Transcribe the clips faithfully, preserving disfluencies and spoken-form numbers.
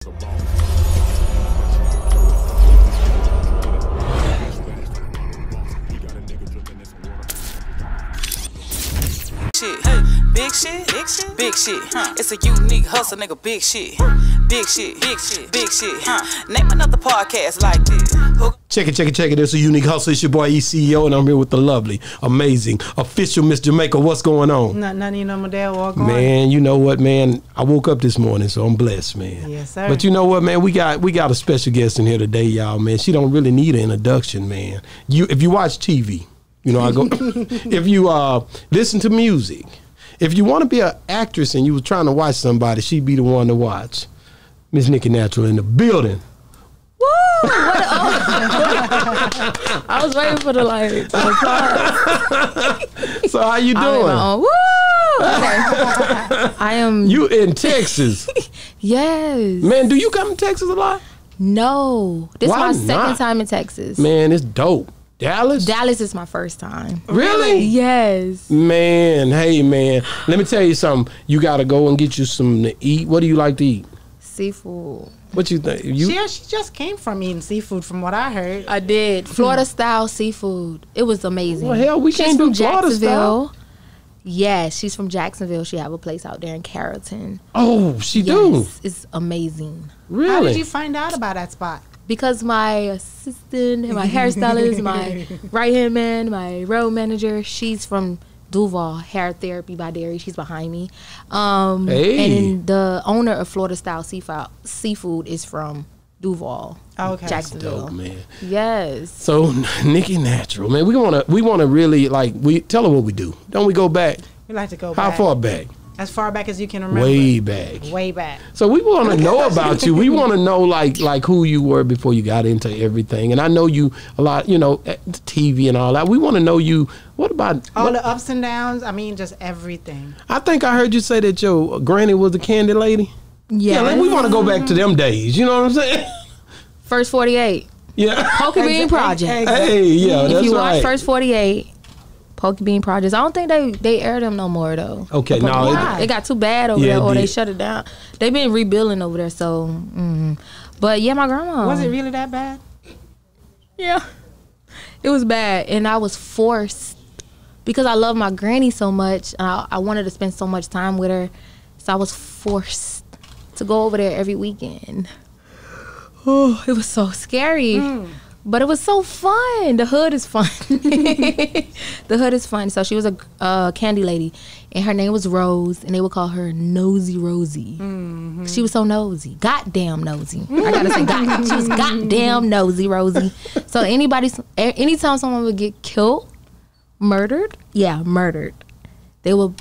Shit, hey, big shit, big shit, big shit. Huh. It's a unique hustle, nigga. Big shit, big shit, big shit, big shit. Huh. Name another podcast like this. Check it, check it, check it. It's a unique hustle. It's your boy E C E O, and I'm here with the lovely, amazing, official Miss Jamaica. What's going on? Not none of you know my dad walk on. Man, you know what, man? I woke up this morning, so I'm blessed, man. Yes, sir. But you know what, man? We got we got a special guest in here today, y'all. Man, she don't really need an introduction, man. You, if you watch T V, you know I go. If you uh listen to music. If you want to be an actress and you were trying to watch somebody, she'd be the one to watch. Miss Nicki Natural in the building. Woo! What a, oh. I was waiting for the like the applause. So how you doing? Uh, woo! Okay. I am. You in Texas? Yes. Man, do you come to Texas a lot? No. This is Why my not? second time in Texas. Man, it's dope. Dallas? Dallas is my first time. Really? Yes. Man, hey man, let me tell you something. You gotta go and get you some to eat. What do you like to eat? Seafood. What you think? You? Yeah, she just came from eating seafood, from what I heard. I did. Florida style seafood. It was amazing. Well, hell, we she's can't from do Florida Jacksonville. style. Yes, she's from Jacksonville. She have a place out there in Carrollton. Oh, she yes, do? It's amazing. Really? How did you find out about that spot? Because my assistant, and my hairstylist, my right-hand man, my road manager, she's from Duval, Hair Therapy by Dairy. She's behind me. Um, hey. And the owner of Florida Style Seafood, seafood is from Duval, okay. Jacksonville. Dope, man. Yes. So, Nicki Natural, man, we wanna we wanna really like we tell her what we do. Don't we go back? We like to go How back. far back? As far back as you can remember. Way back. Way back. So we want to know about you. We want to know like like who you were before you got into everything. And I know you a lot, you know, T V and all that. We want to know you. What about all what, the ups and downs? I mean, just everything. I think I heard you say that your granny was a candy lady. Yes. Yeah, like we want to go back to them days. You know what I'm saying? First forty-eight. Yeah. Poker Bean Project. Hey, yeah, if that's you right. watch First forty-eight, Poker Bean Projects, I don't think they they air them no more though. Okay, the no, it, it got too bad over yeah, there, or did. they shut it down. They've been rebuilding over there, so. Mm. But yeah, my grandma. Was it really that bad? Yeah, it was bad, and I was forced because I love my granny so much. And I, I wanted to spend so much time with her, so I was forced to go over there every weekend. Oh, it was so scary. Mm. But it was so fun. The hood is fun. The hood is fun. So she was a uh, candy lady, and her name was Rose, and they would call her Nosy Rosie. Mm-hmm. She was so nosy. Goddamn nosy. I gotta say, God, she was goddamn nosy Rosie. So anybody, anytime someone would get killed, murdered, yeah, murdered, they would,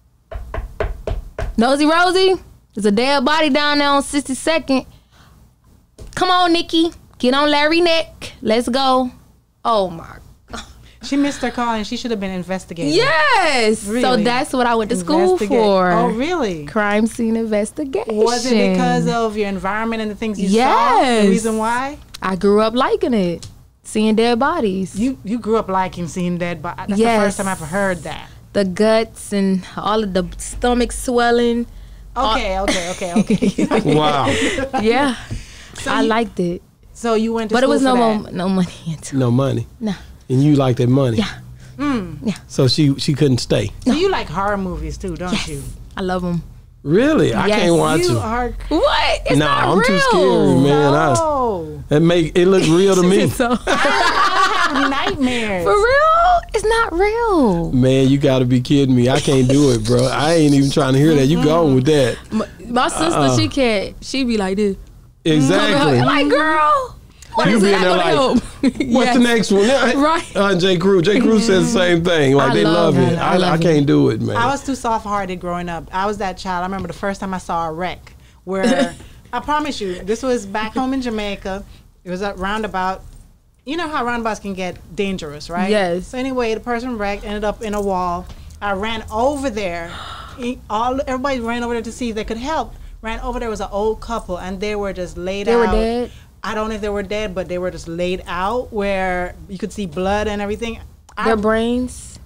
Nosy Rosie, there's a dead body down there on sixty-second. Come on, Nikki. Get on Larry neck. Let's go. Oh my God. She missed her call and she should have been investigated. Yes. Really? So that's what I went to school for. Oh, really? Crime scene investigation. Was it because of your environment and the things you yes. saw? The reason why? I grew up liking it. Seeing dead bodies. You you grew up liking seeing dead bodies. That's yes. the first time I've ever heard that. The guts and all of the stomach swelling. Okay, all okay, okay, okay. Wow. Yeah. So I you, liked it. So you went to but school it was for no that. mo- no money into it. No money. No. And you like that money. Yeah. Mm. Yeah. So she she couldn't stay. So you like horror movies too, don't Yes. you? I love them. Really? I Yes. can't watch You it. are. What? It's nah, not I'm real. too scary, man. No. I, it make it look real to me. So, I have nightmares. for real? It's not real. Man, you gotta be kidding me. I can't do it, bro. I ain't even trying to hear that. You going with that. My, my sister, Uh-uh. she can't. She be like this. Exactly. I'm like, girl. What You is be it in there gonna help? What's Yes. the next one? Right. Uh, J. Crew. J. Crew says the same thing. Like I they love, love it. it. I, I love I it. can't do it, man. I was too soft-hearted growing up. I was that child. I remember the first time I saw a wreck where, I promise you, this was back home in Jamaica. It was a roundabout. You know how roundabouts can get dangerous, right? Yes. So anyway, the person wrecked, ended up in a wall. I ran over there. He- All everybody ran over there to see if they could help. Ran over there was an old couple, and they were just laid They out. were dead? I don't know if they were dead, but they were just laid out where you could see blood and everything. Their I, brains.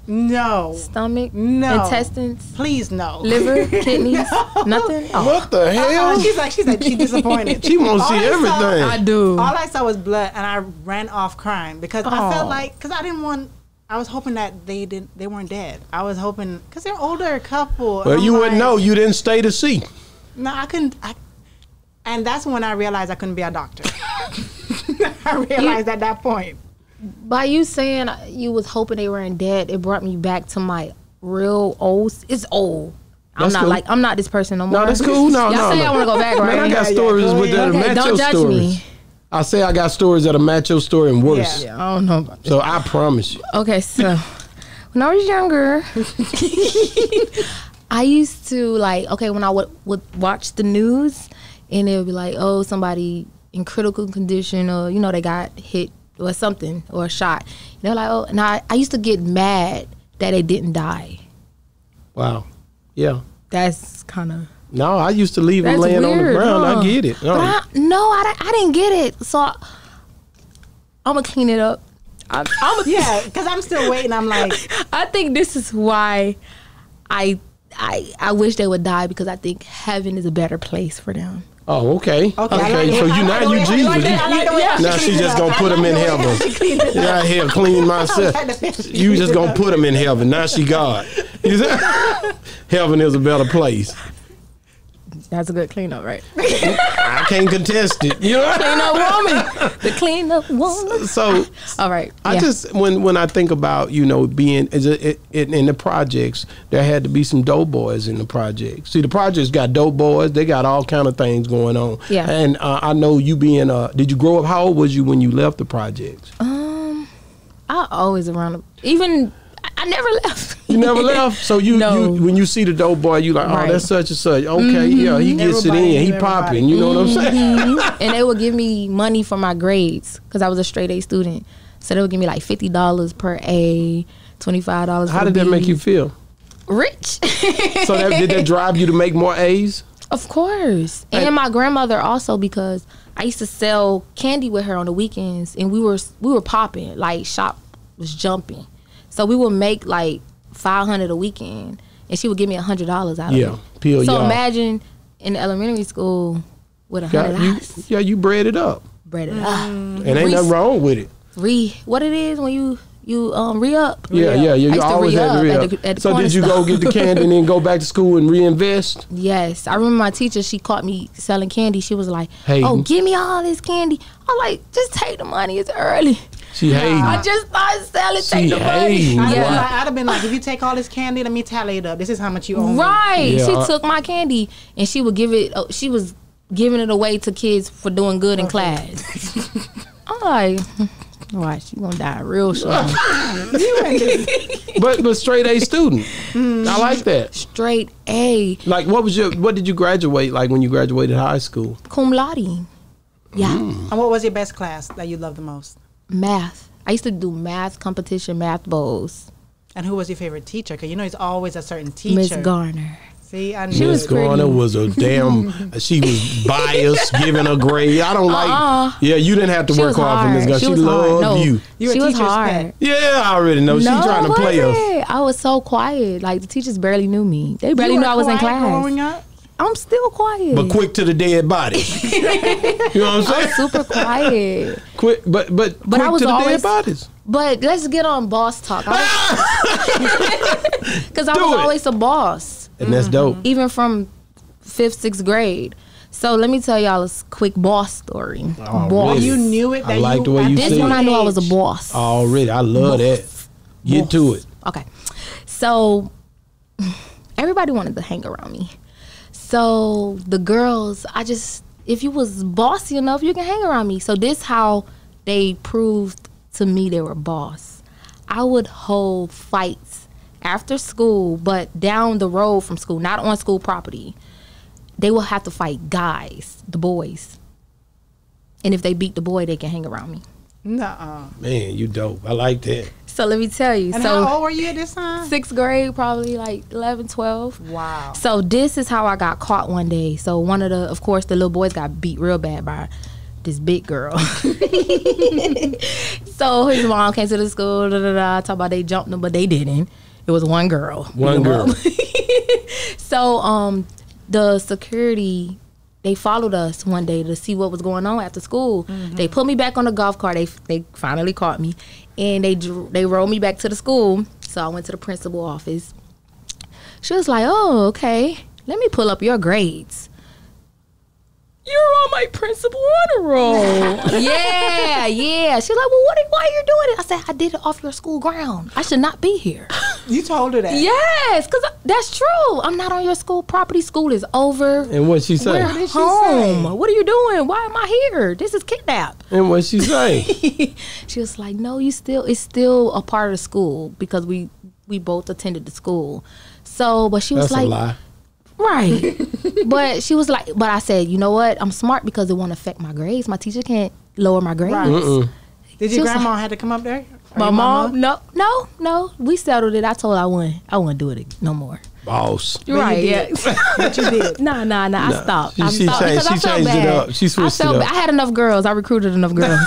No. Stomach? No. Intestines? Please no. Liver? Kidneys? Nothing? Oh. What the hell? Uh, she's like, she's like, she's disappointed. She wants to see All I saw- everything. I do. All I saw was blood, and I ran off crying because I Oh. felt like, because I didn't want. I was hoping that they didn't. They weren't dead. I was hoping because they're older couple. Well, I'm you wouldn't like, know. You didn't stay to see. No, I couldn't. I, and that's when I realized I couldn't be a doctor. I realized at that point. By you saying you was hoping they weren't dead, it brought me back to my real old. It's old. I'm That's not cool. like I'm not this person no more. No, that's cool. No, Y'all no, say no. I want to go back, right? Man, I got Yeah, stories yeah, go with that ahead. match don't your judge stories. me. I say I got stories that'll match your story and worse. Yeah. I don't know about this. So I promise you. Okay, so when I was younger, I used to like okay when I would, would watch the news and it would be like, oh, somebody in critical condition or you know they got hit or something or shot. And they're like, oh, and I, I used to get mad that they didn't die. Wow. Yeah. That's kind of No, I used to leave them that's laying weird, on the ground. huh? I get it. No. But I, no, I, di- I didn't get it. So I, I'm gonna clean it up. I, I'm a, Yeah, because I'm still waiting. I'm like, I think this is why I I I wish they would die because I think heaven is a better place for them. Oh, okay. okay. Okay. I like the So way- I you like now the you way- I Jesus. like the- I like the way You- she now she cleaned just it gonna up. put I him like in the way heaven. she cleaned it Yeah, up. here clean myself. I like the way she You just cleaned it gonna up. put him in heaven. Now she God. You see? Heaven is a better place. That's a good cleanup, right? I can't contest it. You know. Clean up woman, the clean up woman. So All right, I yeah. just when when I think about you know being is it, it, it, in the projects, there had to be some dope boys in the projects. See, the projects got dope boys. They got all kind of things going on. Yeah. And uh, I know you being uh, did you grow up? How old was you when you left the projects? um, I always around them. Even I, I never left. You never left. So you, No. you when you see the dope boy, you like, oh, Right. that's such and such. Okay, yeah, he gets Everybody it in. He knew popping. everybody. You know what I'm saying? Mhm. And they would give me money for my grades because I was a straight A student. So they would give me like fifty dollars per A, twenty five dollars. How did that make you feel? Rich? So that, did that drive you to make more A's? Of course. And And- my grandmother also because I used to sell candy with her on the weekends and we were we were popping, like shop was jumping. So we would make like five hundred a weekend and she would give me a hundred dollars out Yeah, of it. peel So y'all. imagine in the elementary school with a Yeah, hundred you, dollars. yeah, you bred it up, Bread it up. and ain't nothing Reese- wrong with it. Re what it is when you you um re up. Yeah, yeah, yeah. I You used to always had to re-up re at up. the- at the So corner did you go store. get the candy and then go back to school and reinvest? Yes, I remember my teacher. She caught me selling candy. She was like, Hating. "Oh, give me all this candy." I'm like, "Just take the money. It's early." She hating. I just started selling. She Take the hating. money. I'd, Yeah. have been like, I'd have been like, if you take all this candy, let me tally it up. This is how much you owe me. Right. Yeah, She I- took my candy and she would give it. Oh, she was giving it away to kids for doing good in class. I'm like, watch, you gonna die real soon. But but straight A student. I like that. Straight A, Like, what was your? What did you graduate like when you graduated high school? cum laude. Yeah, And what was your best class that you loved the most? math. I used to do math competition, math bowls. And who was your favorite teacher? Because you know it's always a certain teacher. Miss Garner. See, I She knew. was Miss Garner pretty. was a damn. She was biased, giving a grade. I don't like. Uh-uh. Yeah, you didn't have to She work was hard for hard. Miss Garner. She She, was hard. loved No. you. You were She was teacher's hard. pet. Yeah, I already know. She no, trying to it play us. wasn't. I was so quiet. Like the teachers barely knew me. They barely You knew were I was in quiet class. growing up? I'm still quiet. But quick to the dead body. You know what I'm I saying? was super quiet. Quick, but but But quick I was to the always- dead bodies. But let's get on boss talk. Because I, Do was it. always a boss, And that's dope. even from fifth, sixth grade. So let me tell y'all a s- quick boss story. Oh, boss. really? You knew it. That I like you, the way at you this This said one it. I knew I was a age- boss. Already, I love that. Get to it. Okay. So everybody wanted to hang around me. So the girls, I just, if you was bossy enough, you can hang around me. So this how they proved to me they were boss. I would hold fights after school, but down the road from school, not on school property. They will have to fight guys, the boys. And if they beat the boy, they can hang around me. Nuh-uh. Man, you dope. I like that. So let me tell you. And so how old were you at this time? sixth grade, probably like eleven, twelve. Wow. So this is how I got caught one day. So one of the, of course, the little boys got beat real bad by this big girl. So his mom came to the school, da, da, da, talk about they jumped him, but they didn't. It was one girl. One girl. So um, the security, they followed us one day to see what was going on after school. Mm-hmm. They put me back on the golf cart. They they finally caught me, and they drew, they rolled me back to the school. So I went to the principal office. She was like, "Oh, okay. Let me pull up your grades. You're on my principal honor roll." yeah, yeah. She's like, "Well, what? Are, why are you doing it?" I said, "I did it off your school ground. I should not be here." You told her that? Yes, because that's true. I'm not on your school property. School is over. And what she say? We're What did she home. say? What are you doing? Why am I here? This is kidnap. And what she say? She was like, "No, you still. It's still a part of the school because we we both attended the school." So, but she was That's like, a lie. right. But she was like, but I said, you know what? I'm smart because it won't affect my grades. My teacher can't lower my grades. Right. Mm-mm. Did She your was grandma like- had to come up there? Or My your mom, mama? no, no, no. We settled it. I told her I wouldn't. I wouldn't do it no more. Boss. You're But right. you Yeah. did. But you did. Nah, nah, nah. Nah, I stopped. she- I she stopped changed- because I she felt changed it bad. up. She switched I felt it up. bad. I had enough girls. I recruited enough girls.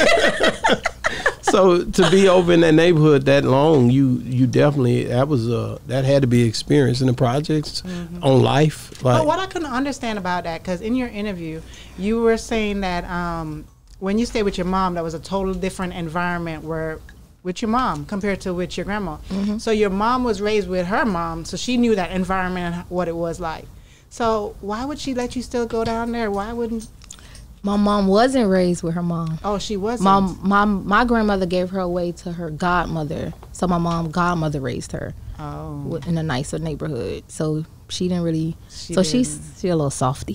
So to be over in that neighborhood that long, you you definitely that was uh that had to be experience in the projects on life. Like But what I couldn't understand about that, because in your interview, you were saying that um, when you stayed with your mom, that was a total different environment where with your mom compared to with your grandma. So your mom was raised with her mom, so she knew that environment and what it was like. So why would she let you still go down there? Why wouldn't? My mom wasn't raised with her mom. Oh, she wasn't. My, my, my grandmother gave her away to her godmother. So my mom godmother raised her Oh, wi- in a nicer neighborhood. So she didn't really. She so she's didn't. she a little softy.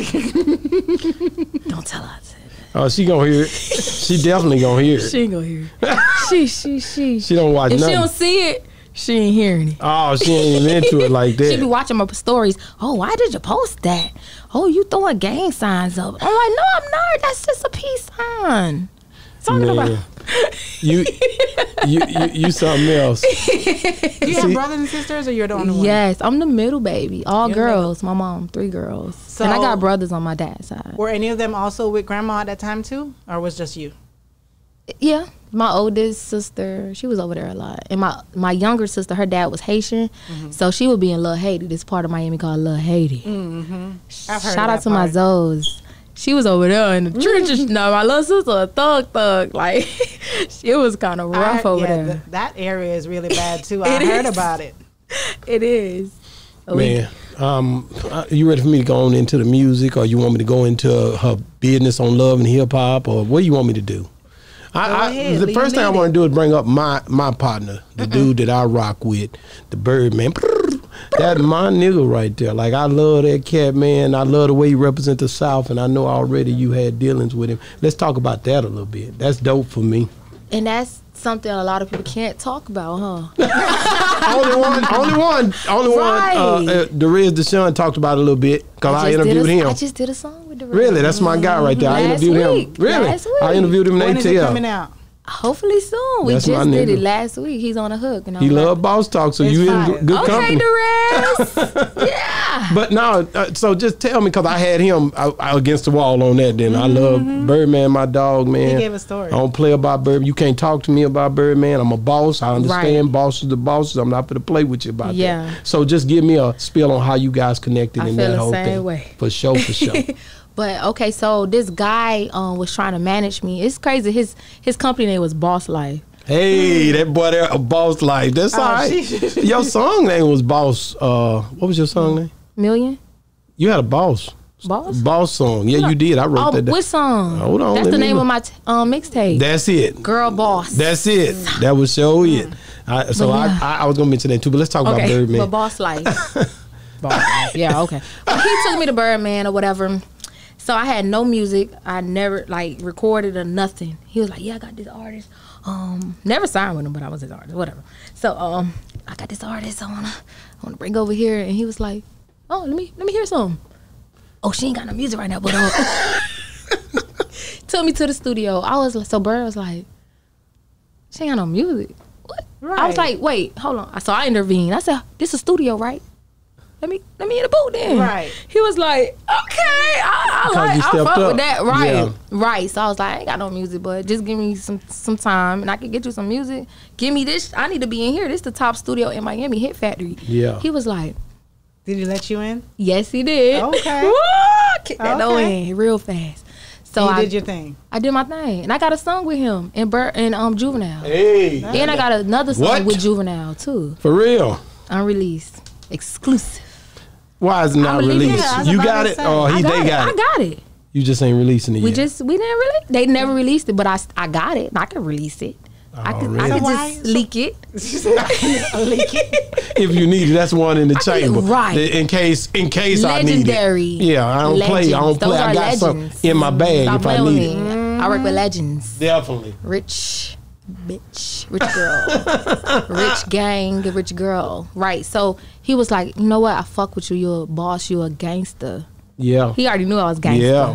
Don't tell her I said that. oh, she gonna hear it. She definitely gonna hear it. She ain't gonna hear it. she she she. She don't watch If nothing. she don't see it, she ain't hearing it. Oh, she ain't even into it like She be that. watching my stories. Oh, why did you post that? Oh, you throwing gang signs up. I'm like, no, I'm not. That's just a peace sign. Talking Man. about. You, you, you, you something else. do you have See- brothers and sisters, or you're the only one? Yes, I'm the middle baby. All You're the girls. My mom, three girls. So- and I got brothers on my dad's side. Were any of them also with grandma at that time too, or was just you? Yeah, my oldest sister, she was over there a lot. And my, my younger sister, her dad was Haitian. So she would be in Little Haiti, this part of Miami called Little Haiti. Mm-hmm. I've heard Shout of out that to my part. Zoes. She was over there in the trenches. No, my little sister, a thug thug. Like, it was kind of rough I- over yeah, there. th- that area is really bad too. I It heard is. about it. It is. So we- Man, um, uh, you ready for me to go on into the music, or you want me to go into her business on love and hip hop, or what do you want me to do? I, Go I, ahead, the lead- first thing I lead want it. to do is bring up my my partner, the dude that I rock with, the Birdman. That my nigga right there. Like, I love that cat, man. I love the way he represents the South, and I know already you had dealings with him. Let's talk about that a little bit. That's dope for me. And that's something a lot of people can't talk about, huh? only one, only one, only Right. one. Uh, uh, Derez Deshaun talked about it a little bit because I, just did interviewed a- him. I just did a song with the Really, that's my guy right there. I Last interviewed week. him. Really, Last I week. interviewed him in When is it coming A T L. out? Hopefully soon. We That's my just did nigga. it last week. He's on a hook. And I He was like, love boss talk, so It's you in fire. good okay, company. Derez. Yeah. But no, uh, so just tell me, because I had him I, I against the wall on that. Then I Mm-hmm. love Birdman, my dog, man. He gave a story. I don't play about Birdman. You can't talk to me about Birdman. I'm a boss. I understand Right. bosses the bosses. I'm not going to play with you about Yeah. that. So just give me a spiel on how you guys connected I in feel that the whole same thing. way. For sure, for sure. But okay, so this guy um, was trying to manage me. It's crazy. His his company name was Boss Life. Hey, that boy there, a boss life. That's Oh, all right. she- Your song name was Boss. Uh, what was your song name? Million? You had a boss. Boss? Boss song. Yeah, you did. I wrote Oh, that down. which song? Hold on, That's let the me name look. of my t- um, mixtape. That's it. Girl Boss. That's it. That was so it. I, so But yeah. I, I I was gonna mention that too, but let's talk about okay, Birdman. but Boss Life. Boss Life. Yeah, okay. Well, he took me to Birdman or whatever. So I had no music. I never like recorded or nothing. He was like, "Yeah, I got this artist. Um, never signed with him, but I was his artist, whatever." So um, I got this artist. I wanna, I wanna bring over here, and he was like, "Oh, let me, let me hear some." Oh, she ain't got no music right now, but uh, took me to the studio. I was like, so Bird was like, "She ain't got no music." What? I was Right. like, "Wait, hold on." So I intervened. I said, "This is a studio, right?" let me let me in the booth then. Right. He was like, okay, I, I like, you I stepped fuck up. with that. Right, Yeah. right. So I was like, I ain't got no music, but just give me some some time, and I can get you some music. Give me this. I need to be in here. This the top studio in Miami, Hit Factory. Yeah. He was like, Did he let you in? yes, he did. Okay. Woo! Kick that door Okay. in real fast. So you I did your thing. I did my thing, and I got a song with him and Bert and um Juvenile. Hey. And I got another song What? with Juvenile too, For real. unreleased, exclusive. Why is it not I'm releasing released? it. I was You about got to it? say. Oh, I he, got they it. got I it. got it. You just ain't releasing it We yet. just we didn't really. They never released it, but I I got it. And I can release it. I Oh, could really? I could So why- just leak it. Leak it. If you need it, that's one in the I can- chamber. right. In case, in case I need Legendary. it. Yeah, I don't play. I Legends. don't play. Those I are got something legends. in my bag Stop if I playing with need me. it. I work with legends. Definitely. Rich bitch, rich girl, rich gang, rich girl. Right. So he was like, you know what? I fuck with you. You're a boss. You're a gangster. Yeah. He already knew I was gangster. Yeah.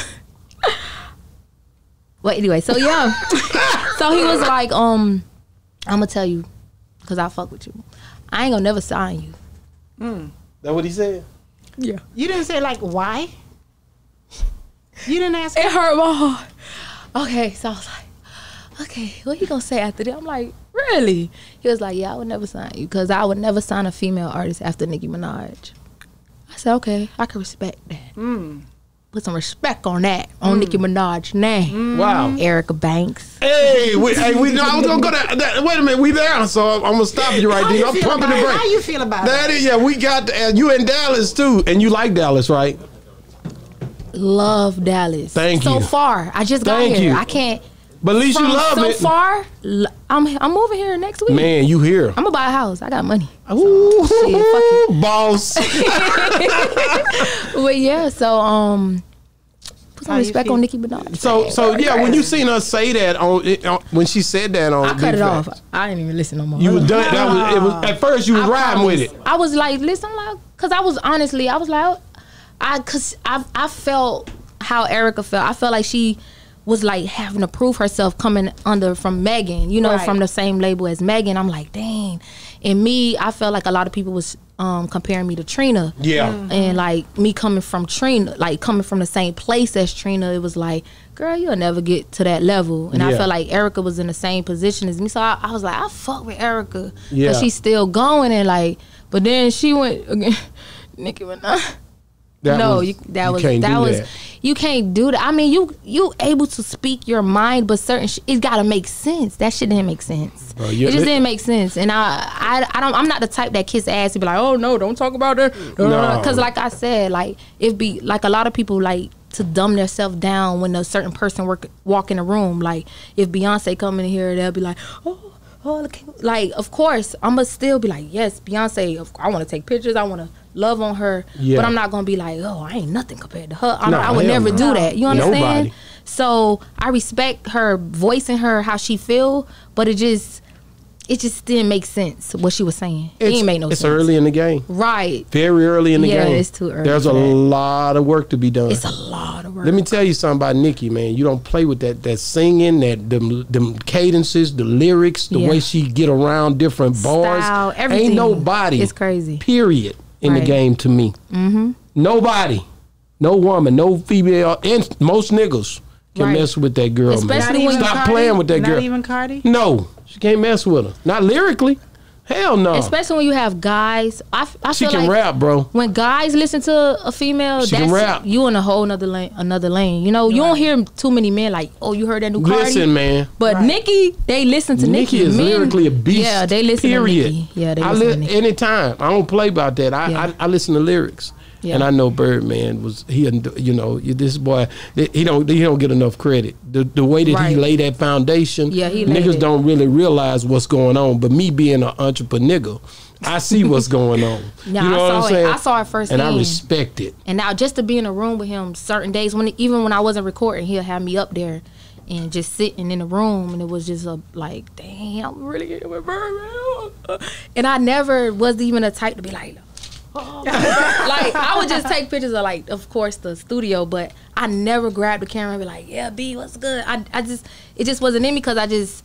Well, anyway, so yeah. So he was like, um, I'm gonna tell you, cause I fuck with you. I ain't gonna never sign you. That what he said? Yeah. You didn't say like why? You didn't ask. It hurt my heart. Okay, so I was like, okay, what he gonna say after that? I'm like, really? He was like, yeah, I would never sign you, cause I would never sign a female artist after Nicki Minaj. I said, okay, I can respect that. Mm. Put some respect on that, on Nicki Minaj's name. Wow. Erica Banks. Hey, we, hey, we, I was gonna go to that. Wait a minute, we there, so I'm gonna stop you right How there. you I'm feel pumping the about it? brake. How you feel about That it? is, yeah, we got and you in Dallas too, and you like Dallas, right? Love Dallas. Thank so you. So far, I just got Thank here. you. I can't. But at least From you love so it. far, l- I'm I'm moving here next week. Man, you here? I'm gonna buy a house. I got money. Ooh, shit, fuck boss. Well, yeah. So um, put some How you respect feel? on Nicki Minaj. So, so yeah, when you seen her say that on, it, on when she said that on, I cut Big it Facts, off. I didn't even listen no more. You was done. That was it. Was at first you was I riding with it. promise. I was like, listen, I'm like, cause I was honestly, I was like, I, cause I, I felt how Erica felt. I felt like she was like having to prove herself coming under from Megan, you know, Right. from the same label as Megan. I'm like, dang. And me, I felt like a lot of people was um, comparing me to Trina. Yeah. And like me coming from Trina, like coming from the same place as Trina, it was like, girl, you'll never get to that level. And I Yeah. felt like Erica was in the same position as me. So I, I was like, I fuck with Erica. Yeah. Cause she's still going and like, but then she went again, Nicki Minaj. That no, was- you, that you was can't that do was that. you can't do that. I mean, you you able to speak your mind, but certain sh- it gotta make sense. That shit didn't make sense. Bro, you- it just li- didn't make sense. And I, I I don't I'm not the type that kiss ass and be like, oh no, don't talk about that. No. Because like I said, like it be like a lot of people like to dumb themselves down when a certain person work walk in a room. Like if Beyonce come in here, they'll be like, oh. Oh, look, like of course I'm gonna still be like, yes, Beyonce. Of, I want to take pictures. I want to love on her, Yeah. but I'm not gonna be like, oh, I ain't nothing compared to her. I'm, Nah, I would hell never no. do that. You understand? Nobody. So I respect her voicing her how she feel, but it just it just didn't make sense what she was saying. It It's, ain't make no it's sense. early in the game. Right? Very early in the Yeah, game. it's too early There's for a that. lot of work to be done. It's a lot of work. Let me tell you something about Nicki, man. You don't play with that that singing, that them, them cadences, the lyrics, the Yeah. way she get around different bars. Style, everything. Ain't nobody. It's crazy. Period in the Right. game to me. Mm-hmm. Nobody, no woman, no female, and most niggas can Right. mess with that girl, Especially man. when Stop Cardi? playing with that Not girl. even Cardi? No, she can't mess with her. Not lyrically. Hell no. Especially when you have guys. I, f- I she feel can like rap, bro. when guys listen to a female, She that's can rap. you in a whole nother lane. Another lane. You know, you don't hear too many men like, oh, you heard that new Cardi? Listen, man. But Right. Nicki, they listen to Nicki. Nicki is Men- lyrically a beast. Yeah, they listen period. to Nicki. Yeah, they I listen li- to Nicki. anytime. I don't play about that. I, Yeah. I I listen to lyrics. Yeah. And I know Birdman was he, you know, this boy he don't he don't get enough credit. The the way that he Right. laid that foundation, Yeah, he laid niggas it. don't really realize what's going on. But me being an entrepreneur, I see what's going on. Yeah, you know I what saw I'm it. saying? I saw it firsthand. and I respect it. And now just to be in a room with him certain days, when even when I wasn't recording, he'll have me up there and just sitting in the room, and it was just a like, damn, I'm really getting with Birdman. And I never was even a type to be like, oh. Like I would just take pictures of like, of course, the studio, but I never grabbed the camera and be like, yeah, B, what's good? I I just it just wasn't in me because I just.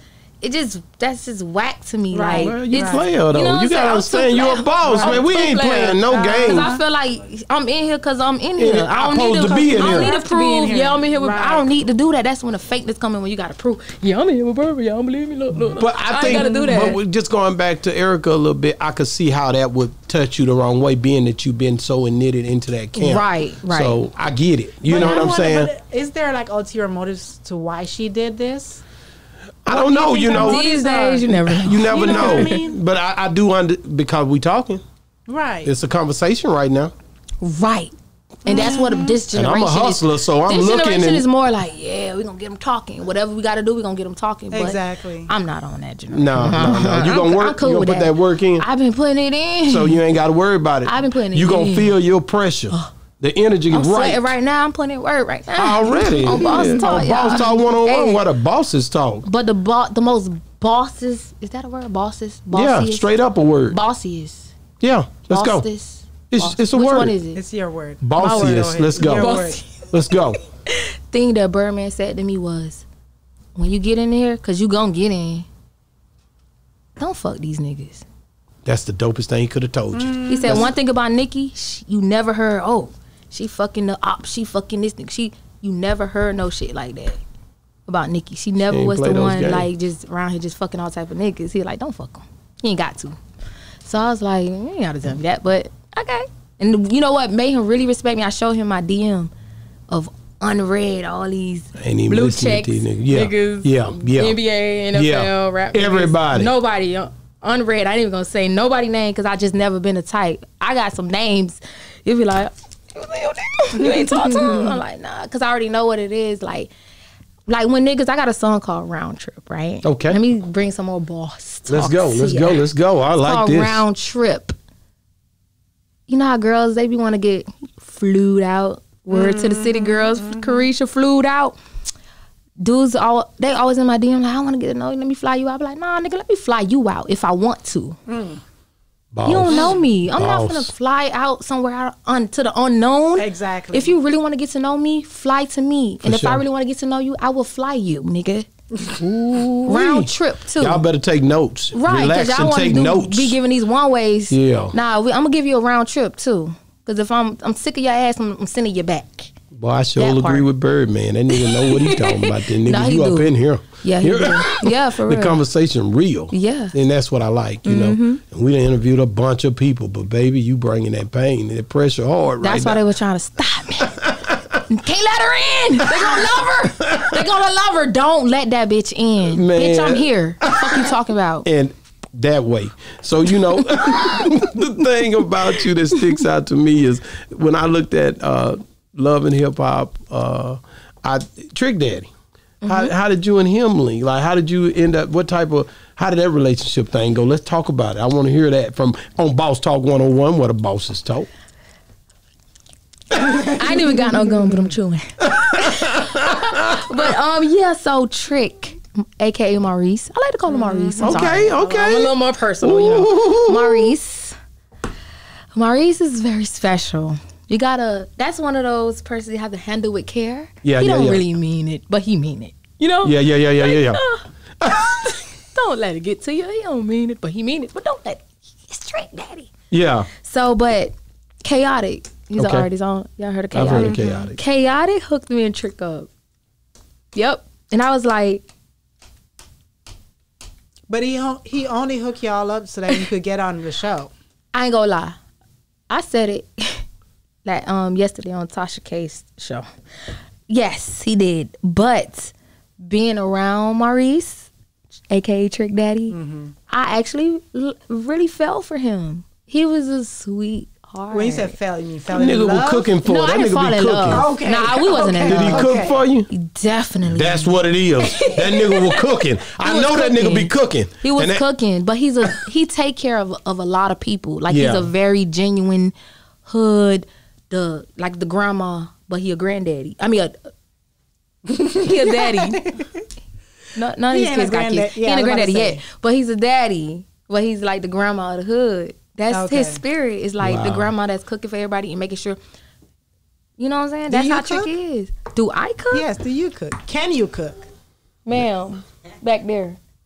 it just that's just whack to me. Right. Like Well, you it's- player though. know You, what I'm saying? gotta I'm understand too you're a player. boss, I'm man. We too ain't player. playing no Cause games. I feel like I'm in here because I'm in here. Yeah, I I'm don't need supposed to, to be in I here. don't need Have to to be in prove. here. Yeah, I'm in here. With, Right. I don't need to do that. That's when the fakeness come in. When you got to prove. Yeah, I'm in here with Birdman. Yeah, don't believe me. Look, look. look. But I, I think, ain't gotta do that. but we're just going back to Erica a little bit, I could see how that would touch you the wrong way, being that you've been so knitted into that camp. Right, right. So I get it. You But know I what I'm wonder, saying? but Is there like ulterior motives to why she did this? I don't know. think You her know, motives These are? days, you never know. you never You know know. what I mean? But I, I do under because we talking. Right. It's a conversation right now, Right. And that's what this and generation I'm a hustler, is. so I'm this looking. generation And, is more like, yeah, we're going to get them talking. Whatever we got to do, we're going to get them talking. But Exactly. I'm not on that generation. no, no, no. You I'm- gonna I'm work? cool you gonna with put that. that. work in, I've been putting it in. so you ain't got to worry about it. I've been putting it You gonna in. feel your pressure. The energy I'm is right. sweating right now. I'm putting in work right now. Already. On Boss Yeah. Talk, On y'all. Boss Talk one oh one, Hey. what the bosses talk. But the bo- the most bosses, is that a word? Bosses? Yeah, Bossiest? straight up a word. Bossiest. Yeah, let's go. Bossest. It's Boss- it's a Which word. one is it? It's your word. Bossiest. Let's Your go. word. Let's go. Thing that Birdman said to me was, when you get in here, because you gonna get in, don't fuck these niggas. That's the dopest thing he could have told you. He said one thing about Nicki, she, you never heard, oh, she fucking the op, she fucking this nigga. She, you never heard no shit like that about Nicki. She never ain't was play the those one games. like just around here just fucking all type of niggas. He like, don't fuck them. You ain't got to. So I was like, you ain't gotta tell me that, but okay. And you know what made him really respect me? I showed him my D M of unread all these Ain't even blue listening checks to these niggas. Yeah, niggas, yeah, yeah. N B A, N F L, Yeah. rap niggas. Everybody. Nobody. uh, Unread. I ain't even gonna say nobody name because I just never been a type. I got some names. You'll be like, you ain't talk to him. I'm like, nah, because I already know what it is. Like, like when niggas, I got a song called Round Trip, right? Okay. Let me bring some more boss talk Let's go. to Let's ya. go. Let's go. I It's like called this. Round Trip. You know how girls, they be want to get flued out. Word to the city girls, Carisha flued out. Dudes, all they always in my D M like, I want to get to know you. Let me fly you out. I be like, nah, nigga, let me fly you out if I want to. Boss. You don't know me. I'm not Boss. gonna fly out somewhere out on to the unknown. Exactly. If you really want to get to know me, fly to me. and if I sure. really want to get to know you, I will fly you, nigga. Ooh-wee. Round trip too. Y'all better take notes. Right, Relax because y'all and want take to notes. be giving these one ways. Yeah. Nah, we, I'm gonna give you a round trip too. Because if I'm I'm sick of your ass, I'm, I'm sending you back. Boy, I sure That agree part. with Birdman. That nigga know what he's talking about. That nigga, Nah, he you up do. in here. Yeah, he Here- do. Yeah, for The real. conversation real. Yeah. And that's what I like, you know. And we done interviewed a bunch of people, but baby, you bringing that pain, that pressure hard That's right why now. they were trying to stop me. Can't let her in. They gonna love her. They gonna love her. Don't let that bitch in. Man. Bitch, I'm here. What the fuck you talking about? And that way. So, you know, the thing about you that sticks out to me is when I looked at uh, Love and Hip Hop, uh, I Trick Daddy. How, how did you and him link? Like, how did you end up? What type of? How did that relationship thing go? Let's talk about it. I want to hear that from on Boss Talk one oh one. What a bosses talk. I ain't even got no gum, but I'm chewing. But um, yeah. So Trick, aka Maurice. I like to call him Maurice. I'm Okay, sorry. okay. I'm a little more personal, you know. Ooh. Maurice. Maurice is very special. You gotta. That's one of those persons you have to handle with care. Yeah, he yeah, don't yeah. really mean it, but he mean it. You know. Yeah, yeah, yeah, yeah, yeah, yeah. Uh, don't let it get to you. He don't mean it, but he mean it. But don't let it. He's Trick Daddy. Yeah. So, but Chaotic. He's Okay. an artist. On y'all heard of I've Chaotic? heard of Chaotic. Chaotic hooked me and Trick up. Yep. And I was like, But he ho- he only hooked y'all up so that you could get on the show. I ain't gonna lie. I said it like um yesterday on Tasha K's show. Yes, he did. But being around Maurice, aka Trick Daddy, I actually l- really fell for him. He was a sweet heart. When you said fell, you mean fell That in nigga love? was cooking for no, her. I That didn't nigga fall be in cooking. love. Okay. Nah, we wasn't in Did he love. cook Okay. for you? He definitely. That's what it is. That nigga was cooking. I was know that nigga be cooking. cooking. He was And that- cooking, but he's a he take care of of a lot of people. Like Yeah. he's a very genuine hood, the like the grandma, but he a granddaddy. I mean, a, he a daddy. No, none of He these ain't a kids got kids. grandda- he yeah, ain't I a was about to granddaddy say. yet, but he's a daddy. But he's like the grandma of the hood. That's Okay. his spirit. It's like the Wow. grandma that's cooking for everybody and making sure. You know what I'm saying? That's you how cook? Trick is. Do I cook? Yes, do you cook? Can you cook? Ma'am, back there.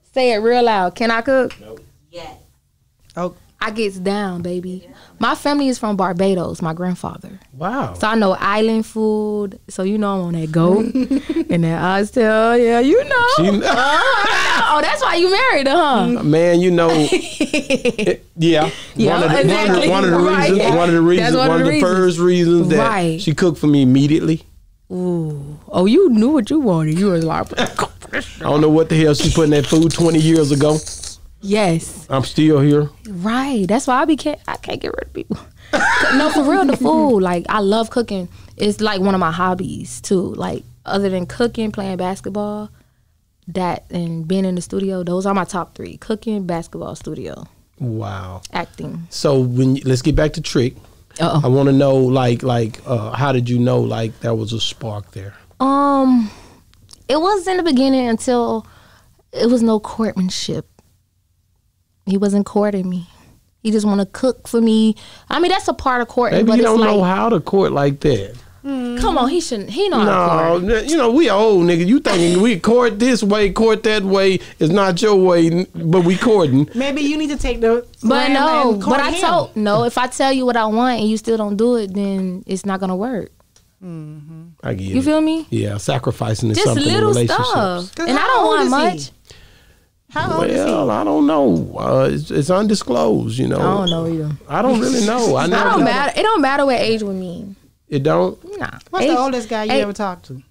Say it real loud. Can I cook? Nope. Yes. Oh, I gets down, baby. My family is from Barbados, my grandfather. Wow. So I know island food. So you know I'm on that goat and that oxtail. Yeah, you know. She, Oh, that's why you married her, huh? man, you know, it- yeah. Yeah, one of the, exactly. one of the, one of the Right. reasons, one of the reasons, That's one one of of the the reasons. first reasons that Right. she cooked for me immediately. Ooh. Oh, you knew what you wanted. You was like, I don't know what the hell she put in that food twenty years ago. yes. I'm still here. Right. That's why I be can't I can't get rid of people. No, for real, the food. Like I love cooking. It's like one of my hobbies too. Like other than cooking, playing basketball, that and being in the studio, those are my top three. Cooking, basketball, studio, Wow. acting. So when you, let's get back to Trick. Uh I want to know, like, like, uh, how did you know, like, there was a spark there? oh. Um it was in the beginning until it was no courtmanship. He wasn't courting me. He just want to cook for me. I mean, that's a part of courting. Maybe but you it's don't like, know how to court like that. come on, he shouldn't. He know how to No, court. you know, we old nigga. You thinking we court this way, court that way. It's not your way, but we courting. maybe you need to take the. But ram no, and court but I him. told no. If I tell you what I want and you still don't do it, then it's not gonna work. I get You it. feel me? Yeah, sacrificing is Just something in little relationships. stuff, 'Cause and I how don't old want is he? much. How old is he? Well, I don't know. Uh, it's, it's undisclosed, you know. I don't know either. I don't really know. I I never. don't matter. It don't matter what age with me. It don't. Nah. What's Age- the oldest guy you age- ever talked to?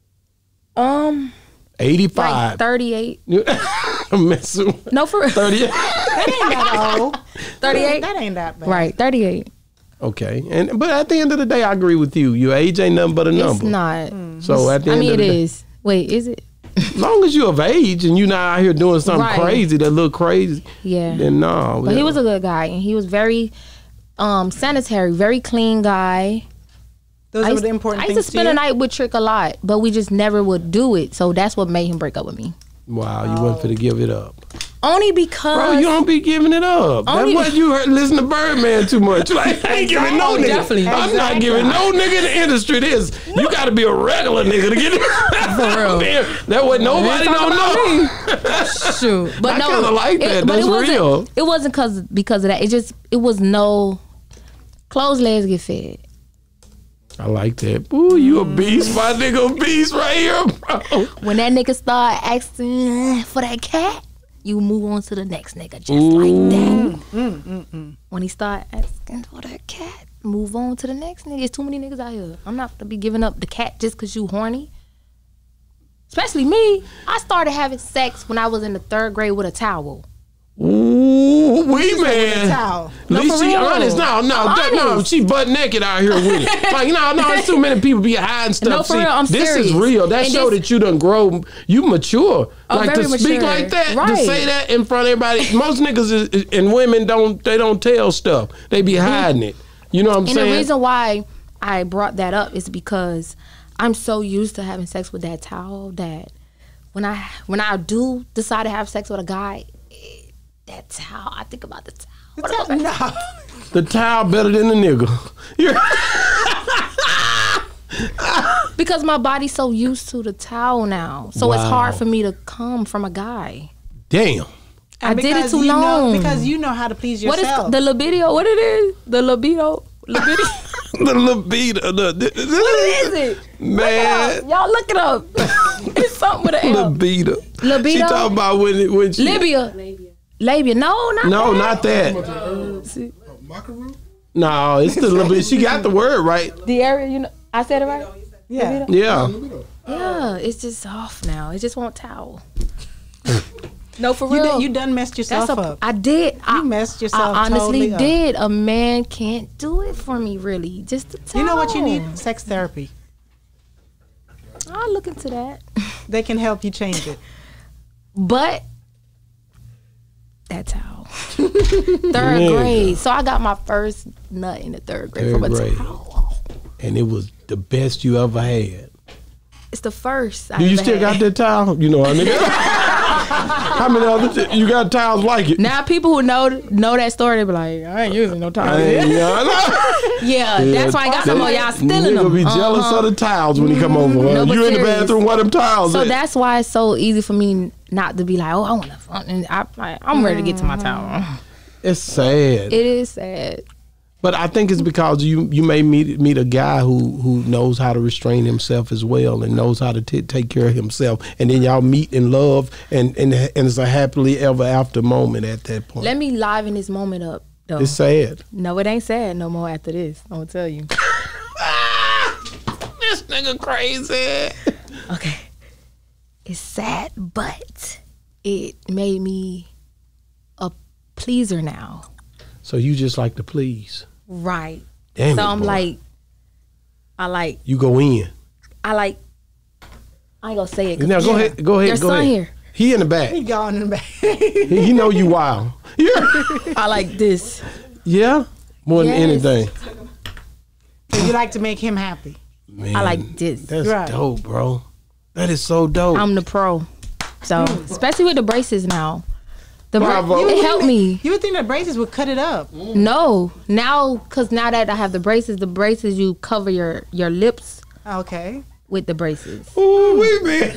Um, like eighty-five. thirty-eight. I'm messing. No, for real. thirty-eight. That ain't that old. thirty-eight. That ain't that bad. Right, thirty-eight. Okay, and but at the end of the day, I agree with you. Your age ain't nothing but a It's number. not. So at the I end mean, of it the day, is. Wait, is it? as long as you're of age and you're not out here doing something Right. crazy that look crazy, Yeah. then no. But he was a good guy, and he was very um, sanitary, very clean guy. Those I are used, the important I used things to spend you? a night with Trick a lot, but we just never would do it. So that's what made him break up with me. Wow, you went for to give it up, Only because bro. You don't be giving it up. Only- That's what you heard. Listen to Birdman too much. Like I ain't giving no Oh, nigga. definitely. I'm not Exactly. giving no nigga in the industry this. You got to be a regular nigga to get it. For real. Man, that way nobody don't know. shoot, but I no, kinda like that. It, but That's it wasn't, real. It wasn't cause because of that. It just it was no closed legs get fed. I like that. Ooh, you a beast, my nigga, a beast right here, bro. When that nigga start asking for that cat, you move on to the next nigga just Ooh. like that. When he start asking for that cat, move on to the next nigga. There's too many niggas out here. I'm not gonna be giving up the cat just cause you horny. Especially me. I started having sex when I was in the third grade with a towel. Ooh, we With a man. towel. At No, least for she real. honest. No, no, I'm that, no, honest. she butt naked out here with it. Like, no, no, it's too many people be hiding stuff. No, for See, real, I'm this serious. is real. That And show this- that you done grow, you mature. Oh, like to very speak mature. like that, to Right. say that in front of everybody. Most niggas is, is- and women don't, they don't tell stuff. They be hiding it. You know what I'm And saying? the reason why I brought that up is because I'm so used to having sex with that towel that when I when I do decide to have sex with a guy, it, that towel, I think about the towel. No. the towel better than the nigga. You're- Because my body's so used to the towel now, so it's Wow. hard for me to come from a guy. Damn. I did it Because too you know- long. because you know how to please What yourself. is the libido? What it is? The libido? Libido? The libido. The, the, what is it? Man. Y'all look it up. It's something with an L. Libido. Libido? She talking about when it, when she. Libya. Labia. No, not No, that. not that. Macaroon? No, it's the libido. She got the word right. The area, you know, I said it right? yeah. Yeah. Yeah, it's just off now. It just won't towel. No, for You, real. done, you done messed yourself That's a, up. I did. I, You messed yourself I honestly totally up. did. A man can't do it for me, really. Just a towel. You know what you need? Sex therapy. I'll look into that. They can help you change it. But that towel. Third Yeah. grade. So I got my first nut in the third grade Third from a grade. towel. And it was the best you ever had. It's the first. I Do you ever still had. got that towel? You know, I nigga. How many other t- you got towels like it? Now people who know know that story, they be like, I ain't using no towel. I ain't- yeah, I know. Yeah, that's why I got some of y'all stealing Nigga them. be jealous Uh-huh. of the towels when he come over. No, Uh, but you in the serious. bathroom, what them towels So at? that's why it's so easy for me not to be like, oh, I want to. And I, I, I'm ready to get to my town. It's sad. It is sad. But I think it's because you you may meet meet a guy who who knows how to restrain himself as well and knows how to t- take care of himself, and then y'all meet in love, and and and it's a happily ever after moment at that point. Let me liven this moment up, though. It's sad. No, it ain't sad no more after this. I'm gonna tell you. This nigga crazy. Okay. It's sad, but it made me a pleaser now. So you just like to please. Right. Damn so it, I'm boy. like, I like, You go in. I like, I ain't gonna say it. 'cause Now go yeah, ahead. Go ahead. There's go son ahead. here. He in the back. He gone in the back. he, he know you wild. Yeah. I like this. Yeah. More than Yes. anything. So you like to make him happy. Man, I like this. That's Right. dope, bro. That is so dope. I'm the pro. So, especially with the braces now. The bra- Bravo. it helped me. You would think that braces would cut it up. No, now because now that I have the braces, the braces you cover your your lips Okay. with the braces. Ooh, we man.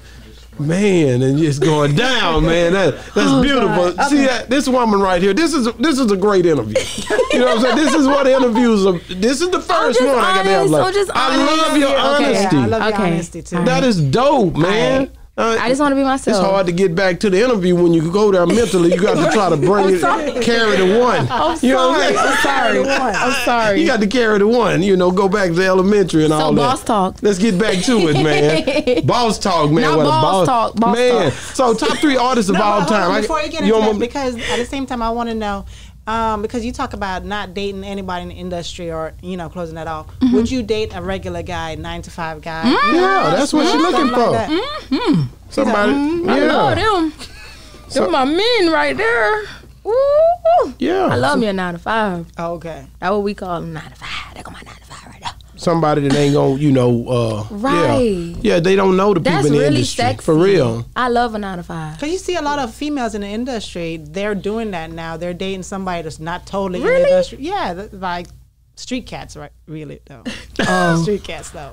Man, and it's going down, man. That, that's Oh, beautiful. See that this woman right here. This is this is a great interview. You know what I'm saying? This is what interviews are. This is the first just one I got to have. honest. Like, I'm just I honest. love your Okay. honesty. Yeah, I love your Okay. honesty too. That is dope, man. Uh, I just want to be myself. It's hard to get back to the interview when you go there mentally. You got to try to bring it, carry the one. I'm You know what sorry. I'm I'm sorry. I'm sorry. You got to carry the one. You know, go back to elementary and So all that. boss talk. Let's get back to it, man. Boss talk, man. Not What a boss talk, boss man. talk. So top three artists of No, all but hold time. on, I- before you get you into want that, me- because at the same time, I want to know, um, because you talk about not dating anybody in the industry or, you know, closing that off. Mm-hmm. Would you date a regular guy, nine to five guy? Yeah, that's what she's looking Something for. like that. Mm-hmm. Somebody. I love Yeah. them. So- Them my men right there. Ooh. Yeah. I love me a nine to five. Oh, okay. That's what we call them, nine to five. They got my nine to five right there. Somebody that ain't gonna, you know, uh, Right. Yeah, yeah, they don't know the people That's in the really industry sexy. for real. I love a nine to five. Because you see a lot of females in the industry, they're doing that now. They're dating somebody that's not totally in Really? the industry. Yeah, th- like street cats, right? Really, though. Oh. Street cats, though.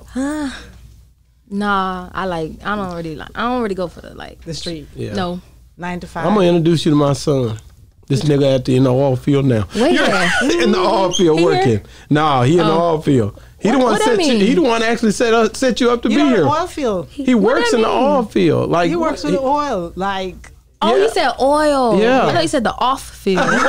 Nah, I like. I don't really like. I don't really go for the like. The street. Yeah. No. Nine to five. I'm gonna introduce you to my son. This nigga at the in the oil field now. Where you at? In the oil field He working. here? Nah, he in the Oh. oil field. He the What- one what set that you. mean? He the one actually set up, set you up to you be know, here. the oil field. He What works that in the mean? oil field. Like He works with he- the oil. Like, Oh, Yeah. you said oil. Yeah. I thought you said the off field. Turn them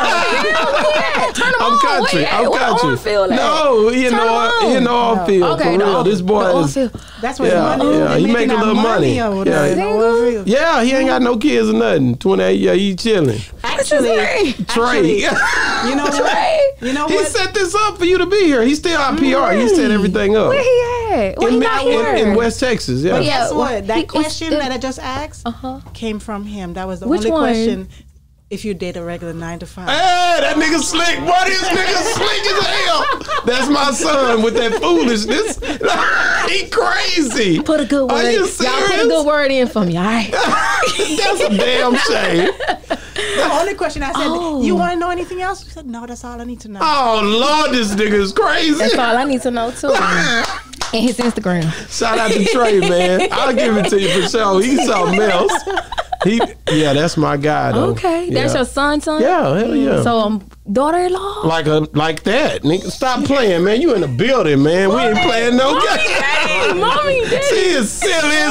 I'm on. country. Where I'm at? Where country. on field at? No, he in Turn the them oil, on. he in the oil No. field. Okay, for the real. off- This boy the off is. field. that's where Yeah, the money yeah, they he making making a that little money. over Yeah. there in the oil field. Yeah, he ain't got no kids or nothing. twenty-eight, yeah, he chilling. Actually, Trey. actually, you know what? Trey. You know He what? set this up for you to be here. He still our P R. He set everything up. Where he at? Why he in, not in- here? in West Texas, yeah. But yeah. Guess what? well, That he- question it's- that I just asked Uh-huh. came from him. That was the Which only one? question. If you date a regular nine to five. Hey, that nigga slick. What is nigga slick as hell? That's my son with that foolishness. He crazy. Put a good Are word. you Y'all put a serious? good word in for me, all right? That's a damn shame. The only question I said, Oh. you want to know anything else? He said, no, that's all I need to know. Oh Lord, this nigga is crazy. That's all I need to know too. And his Instagram. Shout out to Trey, man. I'll give it to you for sure. He's something else. He, yeah, that's my guy though. Okay, that's yeah. your son, son. Yeah, hell yeah. So um, daughter-in-law. like a like that, nigga. Stop playing, man. You in the building, man. We ain't playing no Mommy, game. dang, mommy, dang. She is silly as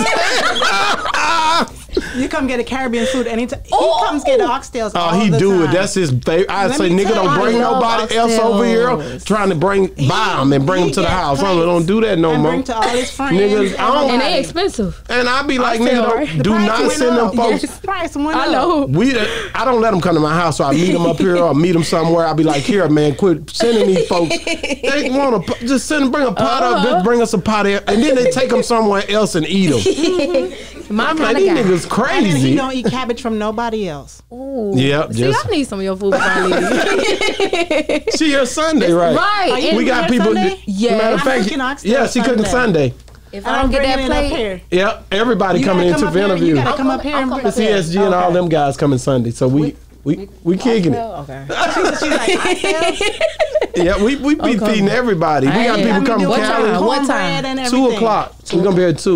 hell. You come get a Caribbean food anytime. He Oh. comes get oxtails all Oh, he the do time. it. That's his favorite. I Let say, me nigga, tell you, don't bring I love nobody else over here oxtails. trying to bring buy them and bring He them to the get house. plates Don't do that no and more. bring to all his friends. Niggas, I don't- And they everybody. expensive. And I be like, Oxtail, nigga, right? don't, The do price not went send them up. folks. Yes, price went I up. know. We, I don't let them come to my house, so I meet them up here or meet them somewhere. I be like, here, man, quit sending these folks. They want to just send, bring a pot up, Uh-huh. just bring us a pot of, and then they take them somewhere else and eat them. My I'm like, kind these of guy. niggas And then he crazy. don't eat cabbage from nobody else. Ooh. Yep, See, just- I need some of your food before I leave. She here Sunday, right? Right. Are you And We got here people. Sunday? Yeah. Matter of I'm fact, cooking oxtail yeah, she cooking Sunday. Sunday. if And I I'm don't get bringing that it up plate, here. Yep, everybody You coming gotta into come for up here. interview. You gotta I'll come come- up here I'll and come bring up The here. C S G and all them guys coming Sunday, so we we we kicking it. okay. She's like, oxtails? Yeah, we we be Okay. feeding everybody. We got Hey, people I mean, coming what Cali. time? What Cornbread time? and Two everything. o'clock. We're gonna be here at two.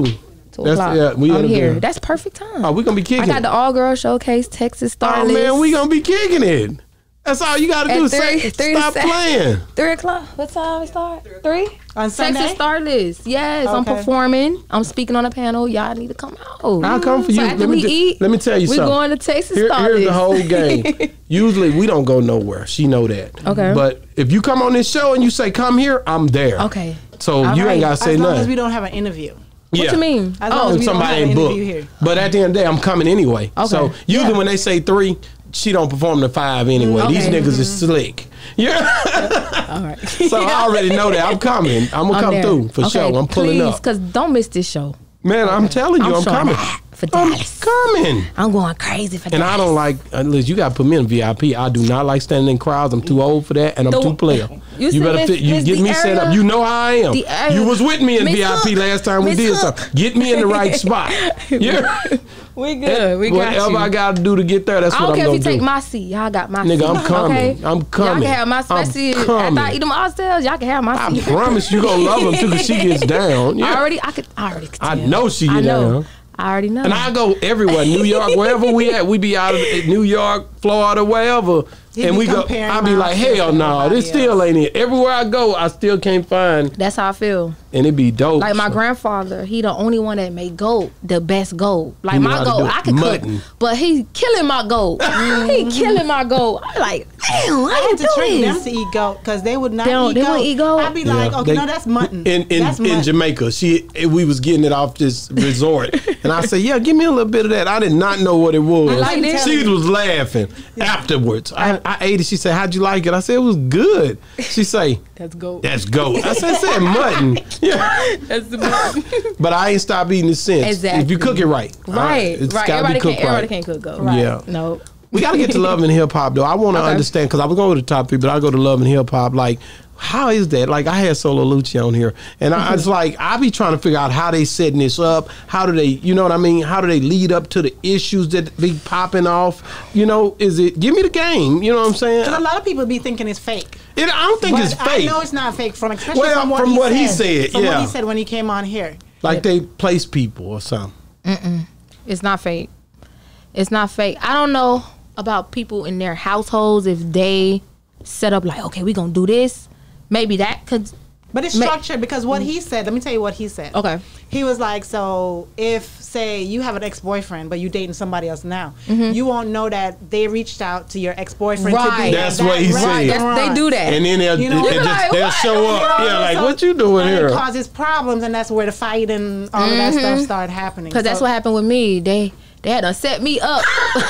Two That's, o'clock. yeah, we I'm here. interview. That's perfect time. Oh, we gonna be kicking I got it. the all girl showcase, Texas Star Oh List. man, we gonna be kicking it. That's all you gotta At do. three- Say, three to stop seven. playing. Three o'clock. What time we start? Three? On Sunday? Texas Star List. Yes, I'm Okay. performing. I'm speaking on a panel. Y'all need to come out. I'll come for So you. after Let me we ju- eat, let me tell you we something. going to Texas Here- Star here's List. the whole game. Usually we don't go nowhere. She know that. Okay. But if you come on this show and you say come here, I'm there. Okay. So All you right. ain't gotta say As long as nothing. we don't have an interview. Yeah. What you mean? As long Oh, as If we don't somebody have an ain't booked. interview here. But at the end of the day, I'm coming anyway. Okay. So usually Yeah. when they say three, she don't perform the five anyway. Okay. These niggas is slick. Yeah. all right. So I already know that. I'm coming. I'm gonna I'm come there. through for Okay, sure. I'm pulling please, up. Because don't miss this show. Man, I'm telling you, I'm I'm, showing coming. out for I'm Dallas. coming. I'm going crazy for And Dallas. I don't like, unless you got to put me in V I P. I do not like standing in crowds. I'm too old for that, and I'm The- too player. You see better Miss- fit, you Miss get the me set area- up. You know how I am. the area- You was with me in Miss V I P Hook. last time we Miss did Hook. something. Get me in the right spot. Yeah. We good. We got Whatever you. I got to do to get there, that's I what don't I'm care if going you to do. take my seat. Y'all got my Nigga, seat. I'm coming. Okay? I'm coming. Y'all can have my I'm special. coming. After I eat them oxtails, y'all can have my I seat. promise you going to love him too, because she gets down. I Yeah. already, I could, I already could I tell. know she I get know. down. I already know. And I go everywhere, New York, wherever we at. We be out of New York, Florida, wherever. He and be we go, comparing I be like, ourselves hell to no, everybody this still else. ain't it. Everywhere I go, I still can't find, That's how I feel. and it be dope. Like my So, grandfather, he the only one that made goat the best goat. Like He know my how to goat, do it. I could Mutton. cook, but he killing my goat. he killing my goat. I'm like, damn, I how you had to do train them this? to eat goat because they would not They don't- eat they goat. wouldn't eat goat? I'd be yeah, like, okay, they- no, that's mutton. In in, that's in mutton. Jamaica, she we was getting it off this resort, and I said, yeah, give me a little bit of that. I did not know what it was. I like this. She was laughing afterwards. I, I ate it. She said, how'd you like it? I said, it was good. She say, That's goat. that's goat. I said, said mutton. Yeah. That's the mutton. But I ain't stopped eating it since. Exactly. If you cook it right. Right, It's right. gotta Everybody be cooked can't. Everybody right. can't cook goat. Right. Yeah. No. We got to get to love and hip hop though. I want to Okay. understand, because I was going to the top three, but I go to love and hip hop. Like, how is that? Like, I had Solo Lucci on here, and I, I was like, I be trying to figure out how they setting this up. How do they, you know what I mean? How do they lead up to the issues that be popping off? You know, is it? Give me the game. You know what I'm saying? 'Cause a lot of people be thinking it's fake. It, I don't think But it's fake. I know it's not fake from especially Well, from what, from he, what said, he said, From yeah. what he said when he came on here. Like they place people or something. It's not fake. It's not fake. I don't know about people in their households if they set up like, okay, we gonna do this. Maybe that could. But it's Ma- structured because what he said, let me tell you what he said. Okay. He was like, so if, say, you have an ex-boyfriend, but you dating somebody else now, Mm-hmm. you won't know that they reached out to your ex-boyfriend to Right. do That's that what he said. Right. That's, they do that. And then they'll, You know, it you're just, like, they'll what? show up. You know, Yeah, like, so- what you doing and here? it causes problems, and that's where the fight and all of that stuff started happening. Because that's So- what happened with me. They they had to set me up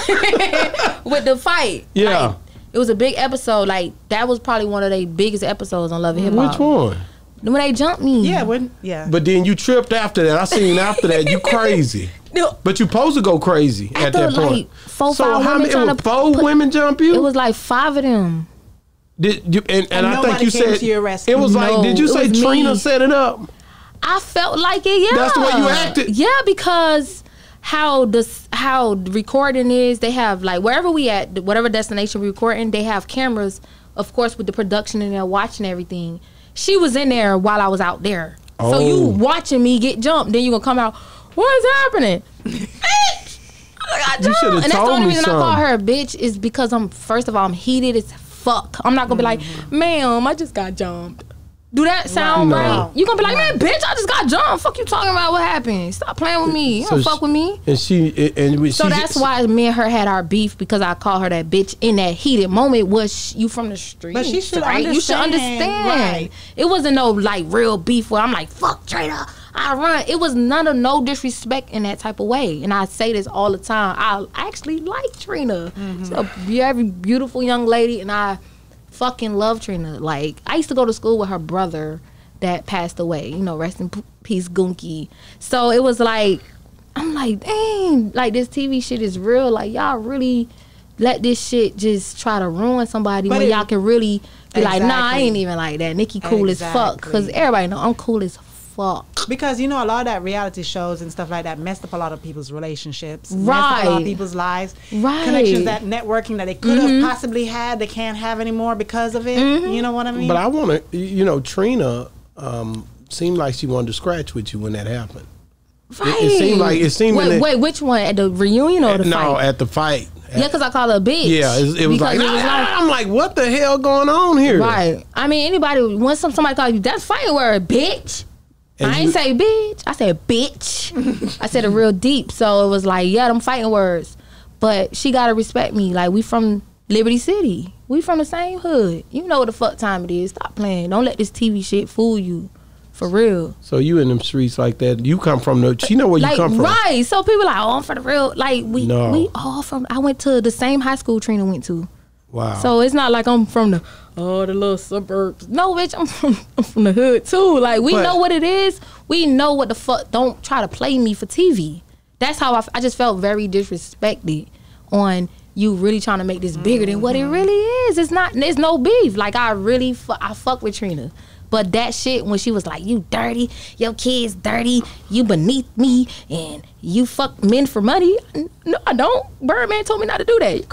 with the fight. Yeah. Like, it was a big episode. Like that was probably one of their biggest episodes on Love and Hip Hop. Which one? When they jumped me. Yeah, when, yeah. But then you tripped after that. I seen after that you crazy. No, But you supposed to go crazy at After, that point. like, four, so five how women many? It trying was to four put- women jump you? it was like five of them. Did you? And, and, And I think nobody you came said to your rescue. it was like. No, Did you it say was Trina me. set it up? I felt like it. Yeah, That's the way you acted? Yeah, because how this how the recording is, they have like wherever we at, whatever destination we recording, they have cameras, of course, with the production and they're watching everything. She was in there while I was out there, so you Oh. watching me get jumped, then you gonna come out. What's happening? I got You jumped. shoulda And that's the told only me reason I call something. her a bitch is because I'm first of all I'm heated as fuck. I'm not gonna be like, ma'am, I just got jumped. Do that sound No. right? You gonna be like, man, bitch, I just got jumped. Fuck you talking about? What happened? Stop playing with me. You So don't she- fuck with me. And she and we, So she, that's why me and her had our beef because I called her that bitch in that heated moment. Was sh- you from the street? But she should right? You should understand, understand. right. It wasn't no like real beef where I'm like, fuck Trina, I run. It was none of no disrespect in that type of way. And I say this all the time. I actually like Trina. She's a very beautiful young lady, and I fucking love Trina. Like I used to go to school with her brother that passed away. You know, rest in p- peace, Gunky. So it was like, I'm like, dang, like this T V shit is real. Like y'all really let this shit just try to ruin somebody But when it- y'all can really be like, nah, I Exactly. ain't even like that. Nicki cool as fuck. Cause Exactly. everybody know I'm cool as fuck. Because you know a lot of that reality shows and stuff like that messed up a lot of people's relationships, messed up a lot of Right. people's lives, Right. connections, that networking that they could have possibly had, they can't have anymore because of it. You know what I mean? But I want to. You know, Trina um, seemed like she wanted to scratch with you when that happened. Right. It, it seemed like it seemed. Wait, that, wait, which one? At the reunion or the no, fight? No, at the fight. Yeah, because I call her a bitch. Yeah, it, it was like, it was like I'm like, what the hell going on here? Right. I mean, anybody once some, somebody call you that fighting word, bitch. And I you, ain't say bitch. I said bitch. I said it real deep. So it was like, yeah, them fighting words. But she gotta respect me. Like, we from Liberty City. We from the same hood. You know what the fuck time it is. Stop playing. Don't let this T V shit fool you. For real. So you in them streets like that. You come from the, she know where like, you come from. Right. So people like, oh, I'm for the real. Like, we No. we all from, I went to the same high school Trina went to. Wow. So it's not like I'm from the, oh, the little suburbs. No, bitch, I'm from, I'm from the hood too. Like, we But- know what it is. We know what the fuck. Don't try to play me for T V. That's how I, f- I just felt very disrespected on you really trying to make this bigger than what it really is. It's not, there's no beef. Like, I really, fu- I fuck with Trina. But that shit, when she was like, you dirty, your kid's dirty, you beneath me, and you fuck men for money. No, I don't. Birdman told me not to do that. You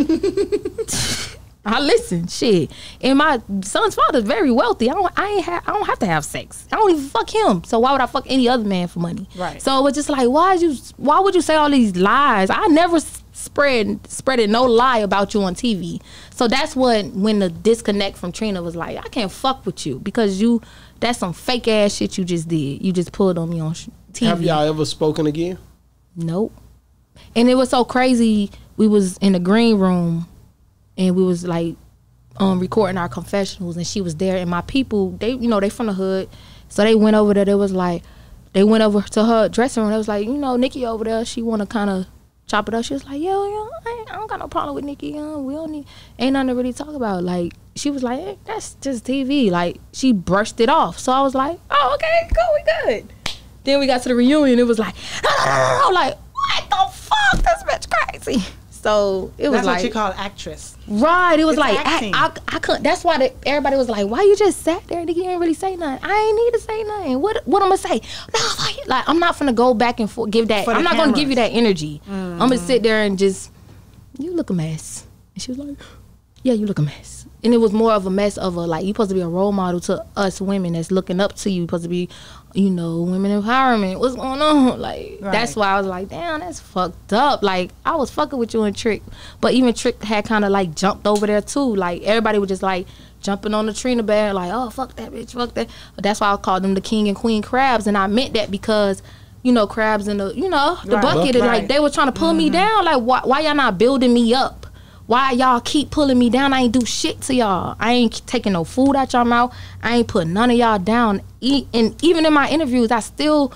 crazy? I listen, shit. And my son's father's very wealthy. I don't I ain't ha- I don't have to have sex. I don't even fuck him. So why would I fuck any other man for money? Right. So it was just like, why you why would you say all these lies? I never s- spread spreaded no lie about you on T V. So that's what when the disconnect from Trina was like, I can't fuck with you because you that's some fake ass shit you just did. You just pulled on me on sh- T V. Have y'all ever spoken again? Nope. And it was so crazy. We was in the green room and we was like um, recording our confessionals and she was there and my people, they, you know, they from the hood. So they went over there. They was like, they went over to her dressing room. They was like, you know, Nicki over there, she want to kind of chop it up. She was like, yo, yo, I, ain't, I don't got no problem with Nicki. You know, we don't need, ain't nothing to really talk about. Like, she was like, hey, that's just T V. Like, she brushed it off. So I was like, oh, okay, cool, we good. Then we got to the reunion. It was like, I'm like, what the fuck? This bitch crazy. So it was That's like, what you call actress. right. It was It's like, I, acting. I, I couldn't. That's why the, everybody was like, why you just sat there and you ain't really say nothing? I ain't need to say nothing. What, what I'm gonna say? No, like, like I'm not finna go back and forth. Give that. For the I'm not gonna give you cameras. that energy. I'm gonna sit there and just, you look a mess. And she was like, yeah, you look a mess. And it was more of a mess of a, like, you supposed to be a role model to us women that's looking up to you. Supposed to be, you know, women empowerment. What's going on? Like, Right. that's why I was like, damn, that's fucked up. Like, I was fucking with you and Trick. But even Trick had kind of, like, jumped over there, too. Like, everybody was just, like, jumping on the Trina band, like, oh, fuck that bitch, fuck that. But that's why I called them the king and queen crabs. And I meant that because, you know, crabs in the, you know, the Right. bucket. Right. Like, they were trying to pull me down. Like, why, why y'all not building me up? Why y'all keep pulling me down? I ain't do shit to y'all. I ain't taking no food out y'all mouth. I ain't put none of y'all down. E- and even in my interviews, I still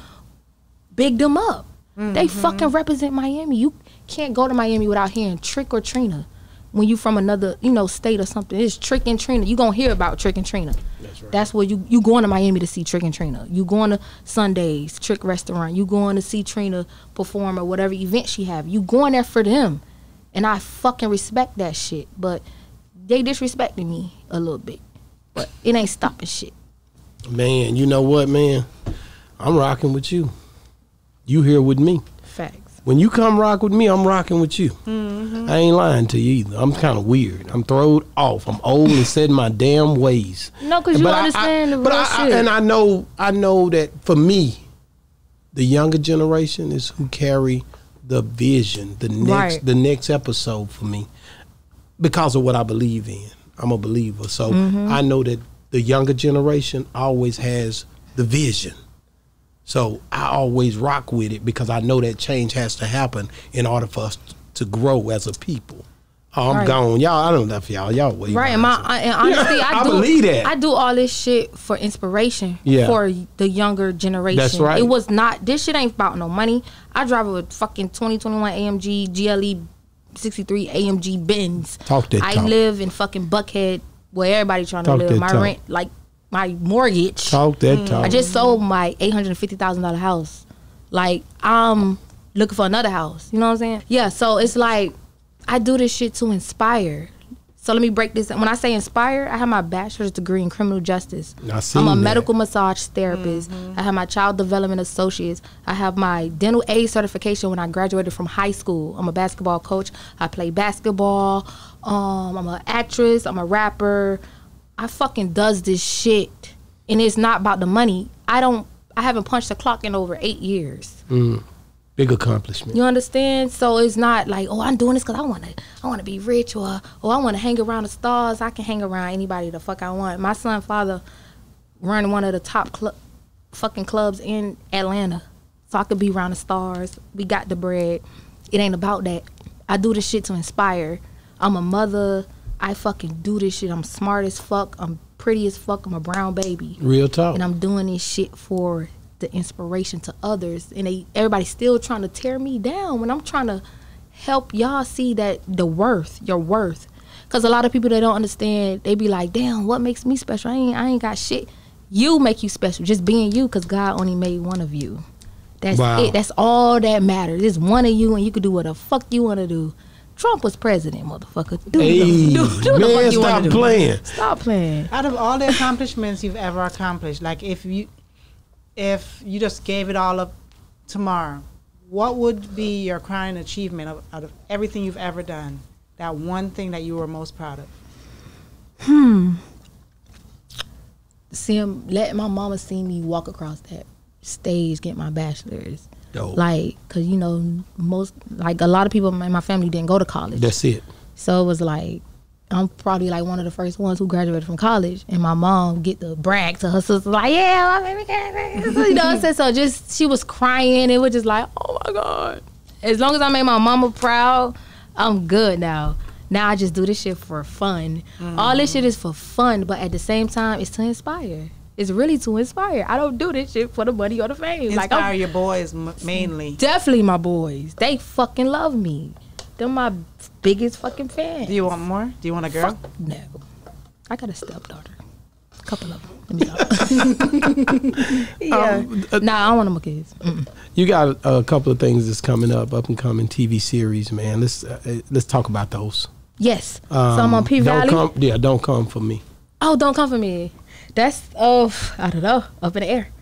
big them up. Mm-hmm. They fucking represent Miami. You can't go to Miami without hearing Trick or Trina. When you from another, you know, state or something, it's Trick and Trina. You gonna hear about Trick and Trina. That's right. That's where you you going to Miami to see Trick and Trina. You going to Sundays, Trick restaurant. You going to see Trina perform or whatever event she have. You going there for them. And I fucking respect that shit. But they disrespected me a little bit. But it ain't stopping shit. Man, you know what, man? I'm rocking with you. You here with me. Facts. When you come rock with me, I'm rocking with you. Mm-hmm. I ain't lying to you either. I'm kind of weird. I'm thrown off. I'm old and set in my damn ways. No, because you But I- understand I, the but real I, I, shit. and I know, I know that for me, the younger generation is who carry the vision, the next, Right. the next episode for me, because of what I believe in. I'm a believer, so Mm-hmm. I know that the younger generation always has the vision. So I always rock with it because I know that change has to happen in order for us to grow as a people. Oh, I'm Right. gone. Y'all, I don't know if y'all, y'all wait. Right, and my I, and honestly, Yeah, I, I do, believe that. I do all this shit for inspiration Yeah. for the younger generation. That's right. It was not, this shit ain't about no money. I drive a fucking twenty twenty-one A M G G L E sixty-three A M G Benz. Talk that I talk. live in fucking Buckhead where everybody trying to Talk live. that My talk. rent, like my mortgage. Talk that talk. I just sold my eight hundred fifty thousand dollars house. Like, I'm looking for another house. You know what I'm saying? Yeah, so it's like, I do this shit to inspire. So let me break this. When I say inspire, I have my bachelor's degree in criminal justice. I seen I'm a that. medical massage therapist. I have my child development associates. I have my dental aid certification when I graduated from high school. I'm a basketball coach. I play basketball. Um, I'm an actress. I'm a rapper. I fucking does this shit. And it's not about the money. I don't I haven't punched a clock in over eight years. Mm. Big accomplishment. You understand? So it's not like, oh, I'm doing this because I want to I want to be rich, or oh, I want to hang around the stars. I can hang around anybody the fuck I want. My son's father run one of the top cl- fucking clubs in Atlanta. So I could be around the stars. We got the bread. It ain't about that. I do this shit to inspire. I'm a mother. I fucking do this shit. I'm smart as fuck. I'm pretty as fuck. I'm a brown baby. Real talk. And I'm doing this shit for the inspiration to others. And they everybody's still trying to tear me down when I'm trying to help y'all see that the worth, your worth. Because a lot of people, they don't understand. They be like, damn, what makes me special? I ain't, I ain't got shit. You make you special. Just being you, because God only made one of you. That's wow. it. That's all that matters. There's one of you, and you can do what the fuck you want to do. Trump was president, motherfucker. Do, hey, the, do, do man, the fuck you stop want to do. playing. Stop playing. Out of all the accomplishments you've ever accomplished, like if you, if you just gave it all up tomorrow, what would be your crowning achievement of, out of everything you've ever done? That one thing that you were most proud of. Hmm. See him, let my mama see me walk across that stage, get my bachelor's. Dope. Like, cause you know, most, like a lot of people in my family didn't go to college. That's it. So it was like, I'm probably like one of the first ones who graduated from college, and my mom get to brag to her sister like, yeah, my baby graduated. You know what I'm saying? So just, she was crying. It was just like, oh my God. As long as I made my mama proud, I'm good now. Now I just do this shit for fun. Mm. All this shit is for fun, but at the same time, it's to inspire. It's really to inspire. I don't do this shit for the money or the fame. Inspire like, I'm, your boys m- mainly. Definitely my boys. They fucking love me. They're my biggest fucking fans. Do you want more? Do you want a girl? Fuck no. I got a stepdaughter. A couple of them. Let me stop. yeah. Um, uh, nah, I don't want no more kids. Mm-mm. You got a, a couple of things that's coming up, up and coming T V series, man. Let's uh, let's talk about those. Yes. Um, so I'm on P Valley. Don't come, yeah, don't come for me. Oh, don't come for me. That's, oh, I don't know, up in the air.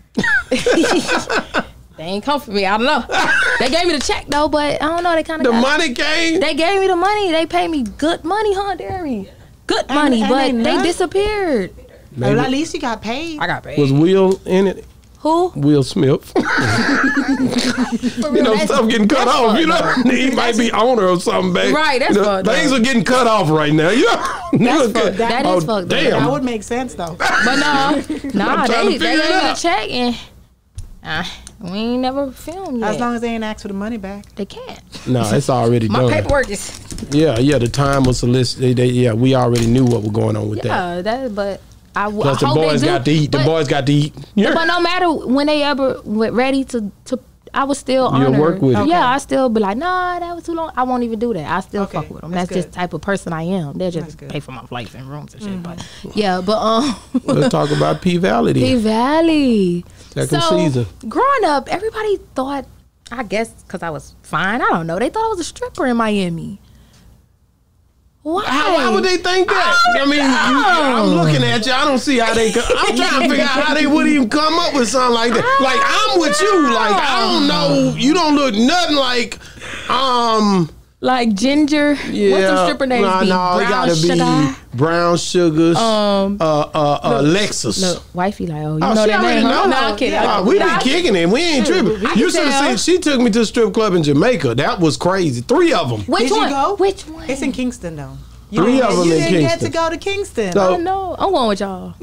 They ain't come for me. I don't know. They gave me the check, though, but I don't know. They kind of The got, money came? They gave me the money. They paid me good money, huh, Derry? Good money, and but they they not- disappeared. Well, at least you got paid. I got paid. Was Will in it? Who? Will Smith. You know, That's- stuff getting cut that's off. You know, fucked he might be owner or something, babe. Right, that's you know, fucked things up. are getting cut off right now. You know, That's look fucked- at- that oh, is fucked up. damn. That would make sense, though. But no, nah, I'm trying they, to they figure gave it me the out. check, and uh, we ain't never filmed yet. As long as they ain't asked for the money back. They can't. No, it's already My done. paperwork is... Yeah, yeah, the time was solicited. They, they, yeah, we already knew what was going on with that. Yeah, that, but I, w- Plus, I the hope boys they do. got to eat. The but, boys got to eat. Yeah. But no matter when they ever went ready to, to I was still You'll honored. work with it. Yeah, Okay. I still be like, nah, that was too long. I won't even do that. I still Okay, fuck with them. that's That's, just good. the type of person I am. They'll That's just good. pay for my flights and rooms and shit. But yeah, but um, Let's talk about P Valley then. P Valley. Second so, season. Growing up, everybody thought, I guess, because I was fine. I don't know. They thought I was a stripper in Miami. Why? How, why would they think that? I mean, you, I'm looking at you. I don't see how they. co- I'm trying to figure out how they would even come up with something like that. Like I'm with you. Like I don't know. You don't look nothing like. Um. Like Ginger. Yeah. What's the stripper names No, be? no, it Brown gotta Sugar? be Brown Sugars. Um, uh, uh, uh, Lexus. Look, wifey like, oh, you Oh, know she that already name, know. huh? No, I'm kidding. Yeah, I'm we kidding. been kicking it. We ain't tripping. I You can should have tell. seen. She took me to a strip club in Jamaica. That was crazy. Three of them. Which Did you one? go? Which one? It's in Kingston, though. You Three didn't, of them you in didn't get Kingston. to go to Kingston. So- Oh no, I'm going with y'all.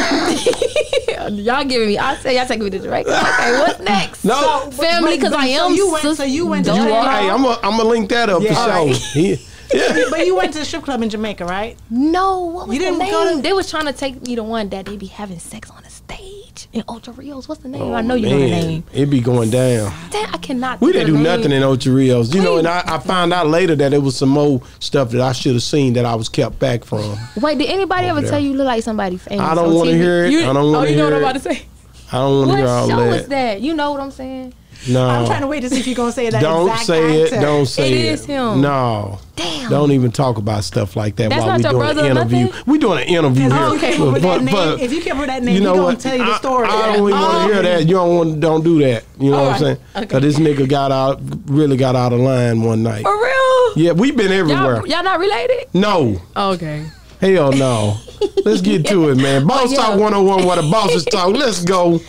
Y'all giving me. I say y'all taking me to Jamaica. Okay, what's next? No. Family, because But- I so am. you went- sis- so you went to daughter. You are, hey, I'm gonna I'm gonna link that up Yeah. for sure. Alright. He- yeah. But you went to the strip club in Jamaica, right? No, what was You the didn't name? go to- They was trying to take me to one that they be having sex on a stage in Ocho Rios. What's the name? Oh, I know you know the man. name. It be going down. Damn, I cannot. We think didn't of do the nothing name. in Ocho Rios. You know, Wait. and I, I found out later that it was some more stuff that I should have seen that I was kept back from. Wait, did anybody Over ever there. tell you you look like somebody famous? I don't on wanna T V? hear it. You, I don't wanna Oh, you know hear what I'm it. about to say? I don't want to What hear all show that. is that? You know what I'm saying? No. I'm trying to wait to see if you're going to say that Don't exact say actor. it. Don't say It it. is him. No. Damn. Don't even talk about stuff like that That's while not we your doing brother an or interview. nothing? We doing an interview If here. you came up with But- that name, but- if you came up with that name, you you know going what? to tell you the I- story. I, don't even want to Oh. hear that. You don't want. Don't do that. You know All what I'm saying? right. Because this nigga got out, really got out of line one night. For real? Yeah, we've been everywhere. Y'all, y'all not related? No. Okay. Hell no. Let's get to it, man. Boss Oh, yeah. Talk one oh one, where the bosses talk. Let's go.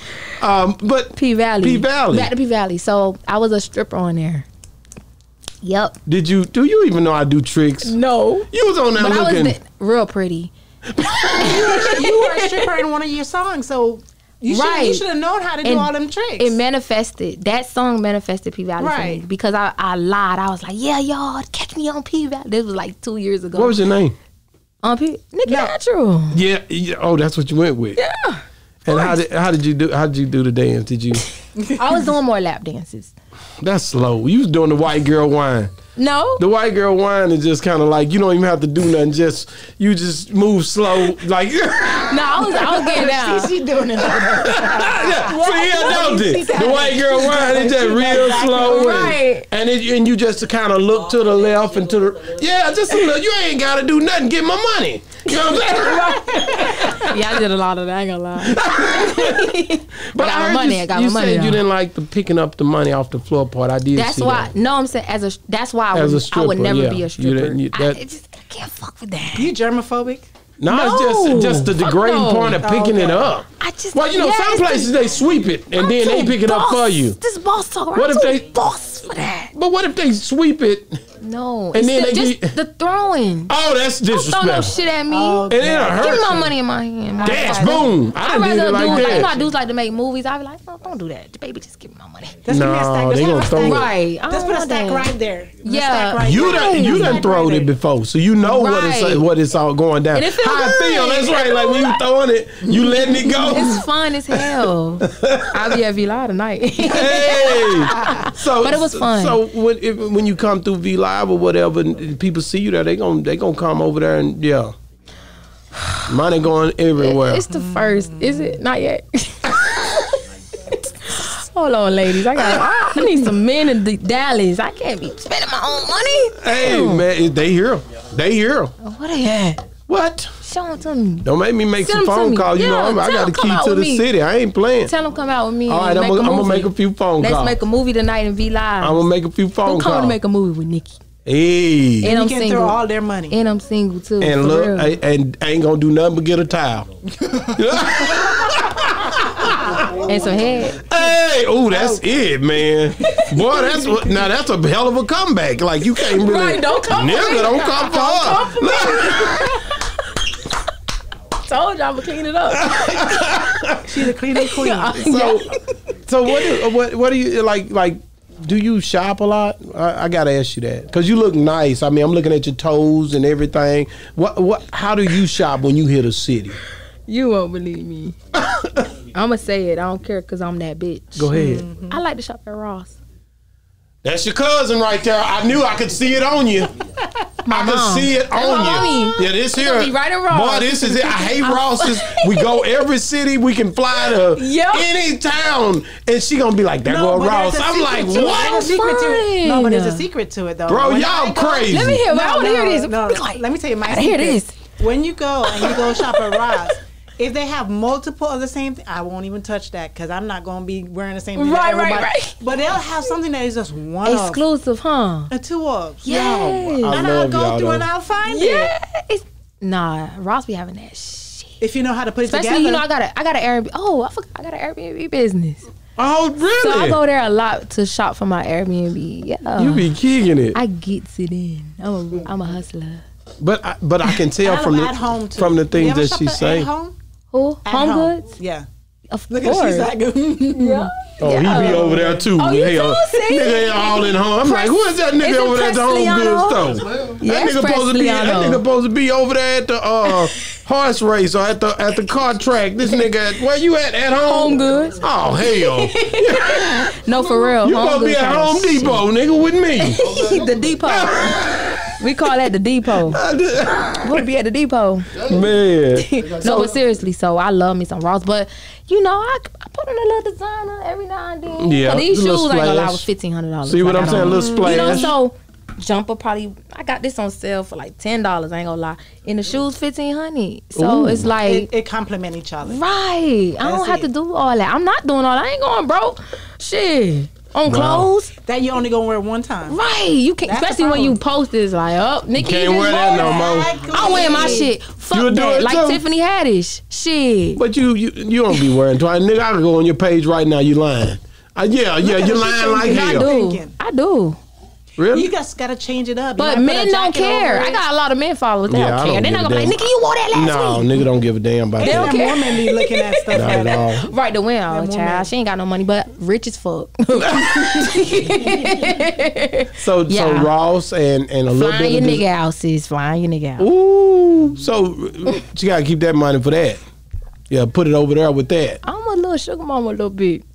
Um, but P Valley. P Valley. Back to P Valley. So I was a stripper on there. Yep. Did you? Do you even know I do tricks? No. You was on there But looking. I was the, real pretty. You were a stripper in one of your songs, so you should Right. you should have known how to do And all them tricks. It manifested. That song manifested P Valley for Right. me because I, I lied. I was like, yeah, y'all, catch me on P Valley. This was like two years ago. What was your name? On P Nicki No. Natural. Yeah, yeah. Oh, that's what you went with. Yeah. And how did how did you do? How did you do the dance? Did you? I was doing more lap dances. That's slow. You was doing the white girl wine. No. The white girl wine is just kind of like you don't even have to do nothing. Just you just move slow, like. No, I was I was getting down. See, she doing it. Yeah. So yeah, don't it? The white girl wine is just real slow, Right. And it, and you just kind of look to the left and to the yeah, just a little. You ain't got to do nothing. Get my money. You know what I'm saying? Yeah, I did a lot of that. I ain't gonna lie. But I got my heard money. You, I got you my money. said though. you didn't like the picking up the money off the floor part. I did. That's see why. That. No, I'm saying as a. That's why I As would. a stripper, I would never yeah. be You a stripper. didn't- you- I, that- it just I can't fuck with that. You germophobic? No, No. it's just just the Fuck degrading no. point of picking Oh, it okay. up. I just. Well, you know, yeah, some it's places the- they sweep it and I'm then they too pick it up for boss. you. This boss talk. What I'm if too they- boss for that? But what if they sweep it? No, And it's then the, they just get- the throwing. Oh, that's Don't throw no disrespectful. shit at me. Oh, And it'll hurt. Give me my you. money in my hand. Dash, boom. I I'd done did rather it do like like, you know, that. dudes like to make movies. I'd be like, no, don't do that. Baby, just give me my money. Let's give me a stack. No, Let's they have gonna a throw stack. it. Right. I Let's don't put a want stack that. right there. Let's Yeah. stack right You there. done you done Stack throwed right it there. before, so you know what it's Right. what it's all going down. And it feel How I good. feel. That's It right. feel Like when you good. throwing it, you letting it go. It's fun as hell. I'll be at Villa tonight. Hey, so But it was fun. So when if, when you come through V Live or whatever, and people see you there, they gon' they gonna come over there and yeah, money going everywhere. It's the first. Is it? Not yet. Hold on, ladies. I got. I need some men in the Dallas. I can't be spending my own money. Hey Damn. man, they here, they here. What they at? What? Show them to me. Don't make me make Send some them to phone me. calls. You Yeah, know, I'm, I tell got the them come key out to with the me. city. I ain't playing. Tell them come out with me. All right, and I'm make gonna, a I'm gonna movie. make a few phone Let's calls. make a movie tonight and be live. I'm gonna make a few phone I'm coming calls. to make a movie with Nicki. Hey, And You I'm can single. throw all their money. And I'm single too. and for look, real. I, and I ain't gonna do nothing but get a towel. and some head. Hey, oh, that's it, man. Boy, that's what. Now that's a hell of a comeback. Like you can't really. Right, don't come for Nigga, me. don't come for Don't her. come Told you I'm gonna clean it up. She's a cleaning queen. So, so what? do- What? What do you like? Like, do you shop a lot? I, I gotta ask you that because you look nice. I mean, I'm looking at your toes and everything. What? What? How do you shop when you hit a city? You won't believe me. I'm gonna say it. I don't care because I'm that bitch. Go ahead. I like to shop at Ross. That's your cousin right there. I knew I could see it on you. My I could mom. see it That's on my you. mommy. Yeah, this She here. gonna be right in Ross. Boy, this is it. I hate Ross's. We go every city. We can fly to Yep. any town, and she gonna be like, "There go but Ross." there's a I'm secret like, to it. "What?" There's a secret to it. No, but there's a Fine. secret to it though. Bro, When y'all I go- crazy. Let me hear. I want to hear this. No, Be quiet. let me tell you my I hear secret. this. When you go and you go shop at Ross, if they have multiple of the same thing, I won't even touch that because I'm not going to be wearing the same thing. that Right, right, everybody- right. But they'll have something that is just one of Exclusive, huh? and two of. Yes. I And I'll love go y'all, through though. and I'll find it. Yeah. It's, nah, Ross be having that shit. If you know how to put it Especially, together. you know, I got a, I got an Airbnb. Oh, I forgot, I got an Airbnb business. Oh, really? So I go there a lot to shop for my Airbnb. Yeah. You be kicking it. I gets it in. I'm a, I'm a hustler. But I, but I can tell At- from at the home too. from the You things ever that shop she at say. home? Who? At Home home. Goods? Yeah. Of Look at course. she's like, Yeah. Oh, Yeah. he be over there too. Oh, you Hell, too? See? nigga all in home. I'm like, who is that nigga Is it over there at the Home Pressliano? Goods store? Yes, that nigga supposed to be. That Pressliano. nigga supposed to be over there at the uh, horse race or at the at the car track. This nigga, at, where you at? At home? Home Goods. Oh hell! No, for real. You Home supposed to be Goods at kinda Home shit. Depot, nigga, with me. The depot. We call that the depot. We'll be at the depot. Man, No, but seriously, so I love me some Ross. But, you know, I, I put on a little designer every now and then. Yeah, So these a little shoes, I ain't gonna lie, splash. was fifteen hundred dollars. See what I'm saying? A little splash. You know, so jumper probably, I got this on sale for like ten dollars, I ain't gonna lie. And the shoes fifteen hundred So Ooh. it's like, it, it complement each other. right. I don't That's have it. to do all that. I'm not doing all that. I ain't going broke. Shit. on Wow. clothes. That you only gonna wear one time. Right. You can't, That's the especially when you problem. post this like, oh, Nicki, Can't you wear that no more. I'm wearing my shit. Fuck You would do that. it Like too? Tiffany Haddish. Shit. But you you you don't be wearing twice, nigga. I can go on your page right now. You lying? Uh, yeah, yeah, at you what lying you like thinking. I hell. do. Thinking. I do. Really? You just gotta change it up. You But might put a men don't jacket care. over I it. got a lot of men followers. They Yeah, I don't care. don't They're not give a gonna be like, damn. Nicki, you wore that last No, week. nigga don't give a damn about It's that. them women be looking at stuff Not like at that. all. Right, the win, oh, Them child. women. She ain't got no money, but rich as fuck. So Yeah. so Ross and and a little Flying your bit of this- nigga out, sis. Flying your nigga out. Ooh, so she gotta keep that money for that. Yeah, put it over there with that. I'm a little sugar mama a little bit.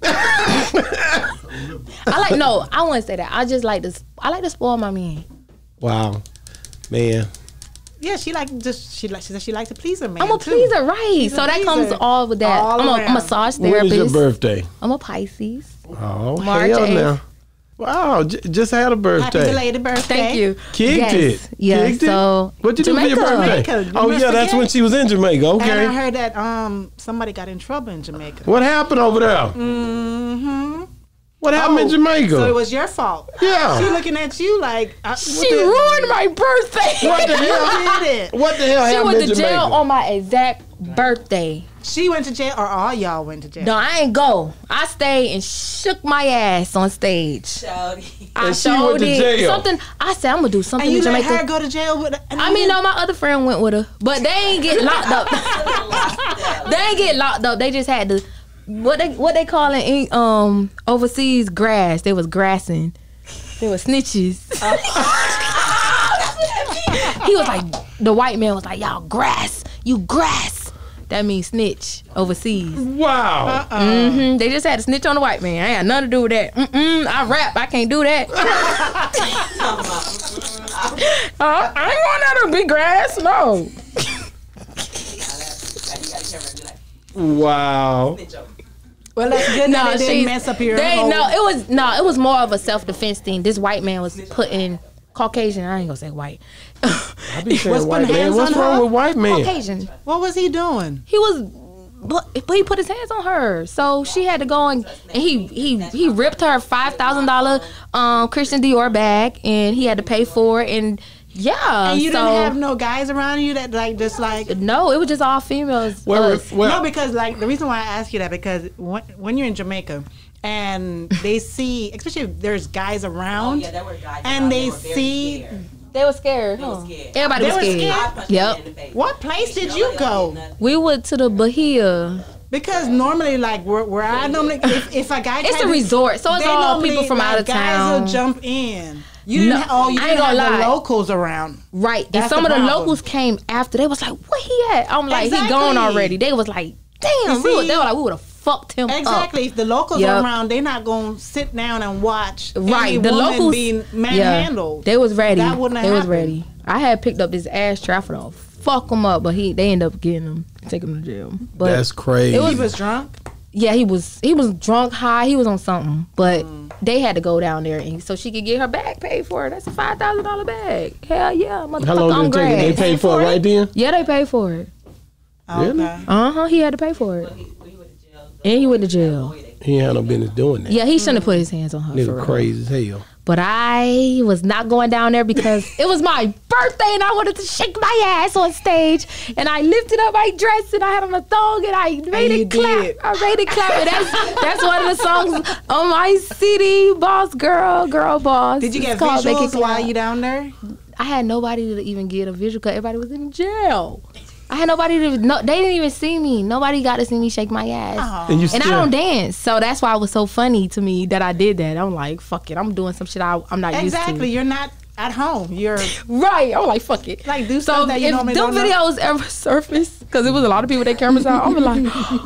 I like no, I wouldn't say that. I just like to I like to spoil my man. Wow, man. Yeah, she like just she like she said she likes to please her man. I'm a too. pleaser, right? She's a so that comes pleaser. all with that. All I'm a around. massage When is therapist. your birthday? I'm a Pisces. Oh, March hell eighth. now. Wow, j- just had a Happy birthday. belated birthday. Thank you. Kicked yes. it. Yeah. Kicked So it? What you do for your Jamaica. birthday? Jamaica. You Oh must yeah, that's forget. when she was in Jamaica. And I Okay. heard that um somebody got in trouble in Jamaica. What happened over there? Mm-hmm. What happened in Oh, Jamaica? So it was your fault. Yeah. She looking at you like uh, what She the- ruined my birthday. What the You hell? did it. What the hell She happened went in to Jamaica? jail on my exact birthday. She went to jail, or all y'all went to jail. No, I ain't go. I stayed and shook my ass on stage. I And she showed went to it. jail. Something. I said I'm gonna do something And you in let Jamaica. her go to jail with. And I mean, no, my other friend went with her, but they ain't get locked up. They ain't get locked up. They just had to what they what they call it in, um overseas grass. They was grassing. They was snitches. He was like, the white man was like, y'all grass, you grass. That means snitch overseas. Wow. Uh-uh. hmm They just had to snitch on the white man. I ain't had nothing to do with that. Mm-mm, I rap. I can't do that. uh, I ain't want that to be grass. No. Wow. Well, that's good. No, that they she's didn't mess up your They whole. no. It was no. It was more of a self defense thing. This white man was putting Caucasian. I ain't gonna say white. I be saying What's white putting man. hands What's on wrong her? with white men? Caucasian. What was he doing? He was, but but he put his hands on her, so she had to go and, and he he he ripped her five thousand dollar um Christian Dior bag, and he had to pay for it, and yeah. And you so, didn't have no guys around you that like just like. No, it was just all females. Well, us. well, No, because like the reason why I ask you that because when, when you're in Jamaica and they see, especially if there's guys around, Yeah, there were guys and around, they were very see scared. They were scared. They were huh? scared. Everybody They was were scared. scared? I punched Yep. him in the face. what place did you go? We went to the Bahia. Because normally, like where, where I normally, if, if a guy It's tried a to- resort, so it's they all normally, people from like, out of guys town. will jump in. You didn't. No, ha- oh, you I didn't ain't gonna have the lie. locals around. Right. And That's some the of the problem. locals came after. They was like, where he at? I'm like, he Exactly. gone already. They was like, damn. You We would, see? they were like, we would have fucked him Exactly. up. If the locals Yep. are around, they're not gonna sit down and watch Right. any The woman locals being manhandled. They was ready. That wouldn't have They was happened. ready. I had picked up this ass traffic off. Fuck him up, but he they ended up getting him, taking him to jail. But that's crazy. it He was drunk. yeah, he was he was drunk, high. He was on something, but Mm. they had to go down there and so she could get her bag paid for it. That's a five thousand dollar bag. Hell yeah, motherfucker. How long on did it take? They grass. paid for it right then? Yeah, they paid for it. Really? Okay. Uh huh. He had to pay for it, and he went to jail. He ain't had no business doing that. Yeah, he shouldn't have put his hands on her. For Nigga real. crazy as hell. But I was not going down there because it was my birthday and I wanted to shake my ass on stage. And I lifted up my dress and I had on a thong and I made you it clap. did. I made it clap. And that's that's one of the songs on my C D, Boss Girl, Girl Boss. Did you get It's called Make It visuals while Clap. you down there? I had nobody to even get a visual because everybody was in jail. I had nobody to, no, they didn't even see me. Nobody got to see me shake my ass. Oh. And you And still, I don't dance, so that's why it was so funny to me that I did that. I'm like, fuck it, I'm doing some shit I, I'm not Exactly. used to. You're not at home. You're Right, I'm like, fuck it. like do So stuff that you if normally them don't know. videos ever surface, because it was a lot of people with their cameras out, I'm like,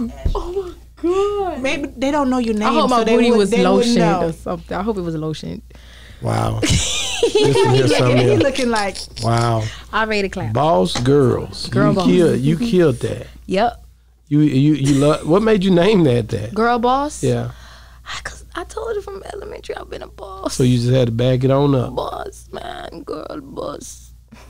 oh my god. Maybe they don't know your name. I hope my so they booty would, was they wouldn't lotioned know. or something. I hope it was lotioned. wow. Listen He here, looking, something he else. looking like Wow. I made a clap. Boss girls. Girl you boss. killed you killed that. Yep. You you you love what made you name that that? Girl boss. Yeah. I, cause I told you from elementary I've been a boss. So you just had to back it on up. boss, man, girl boss.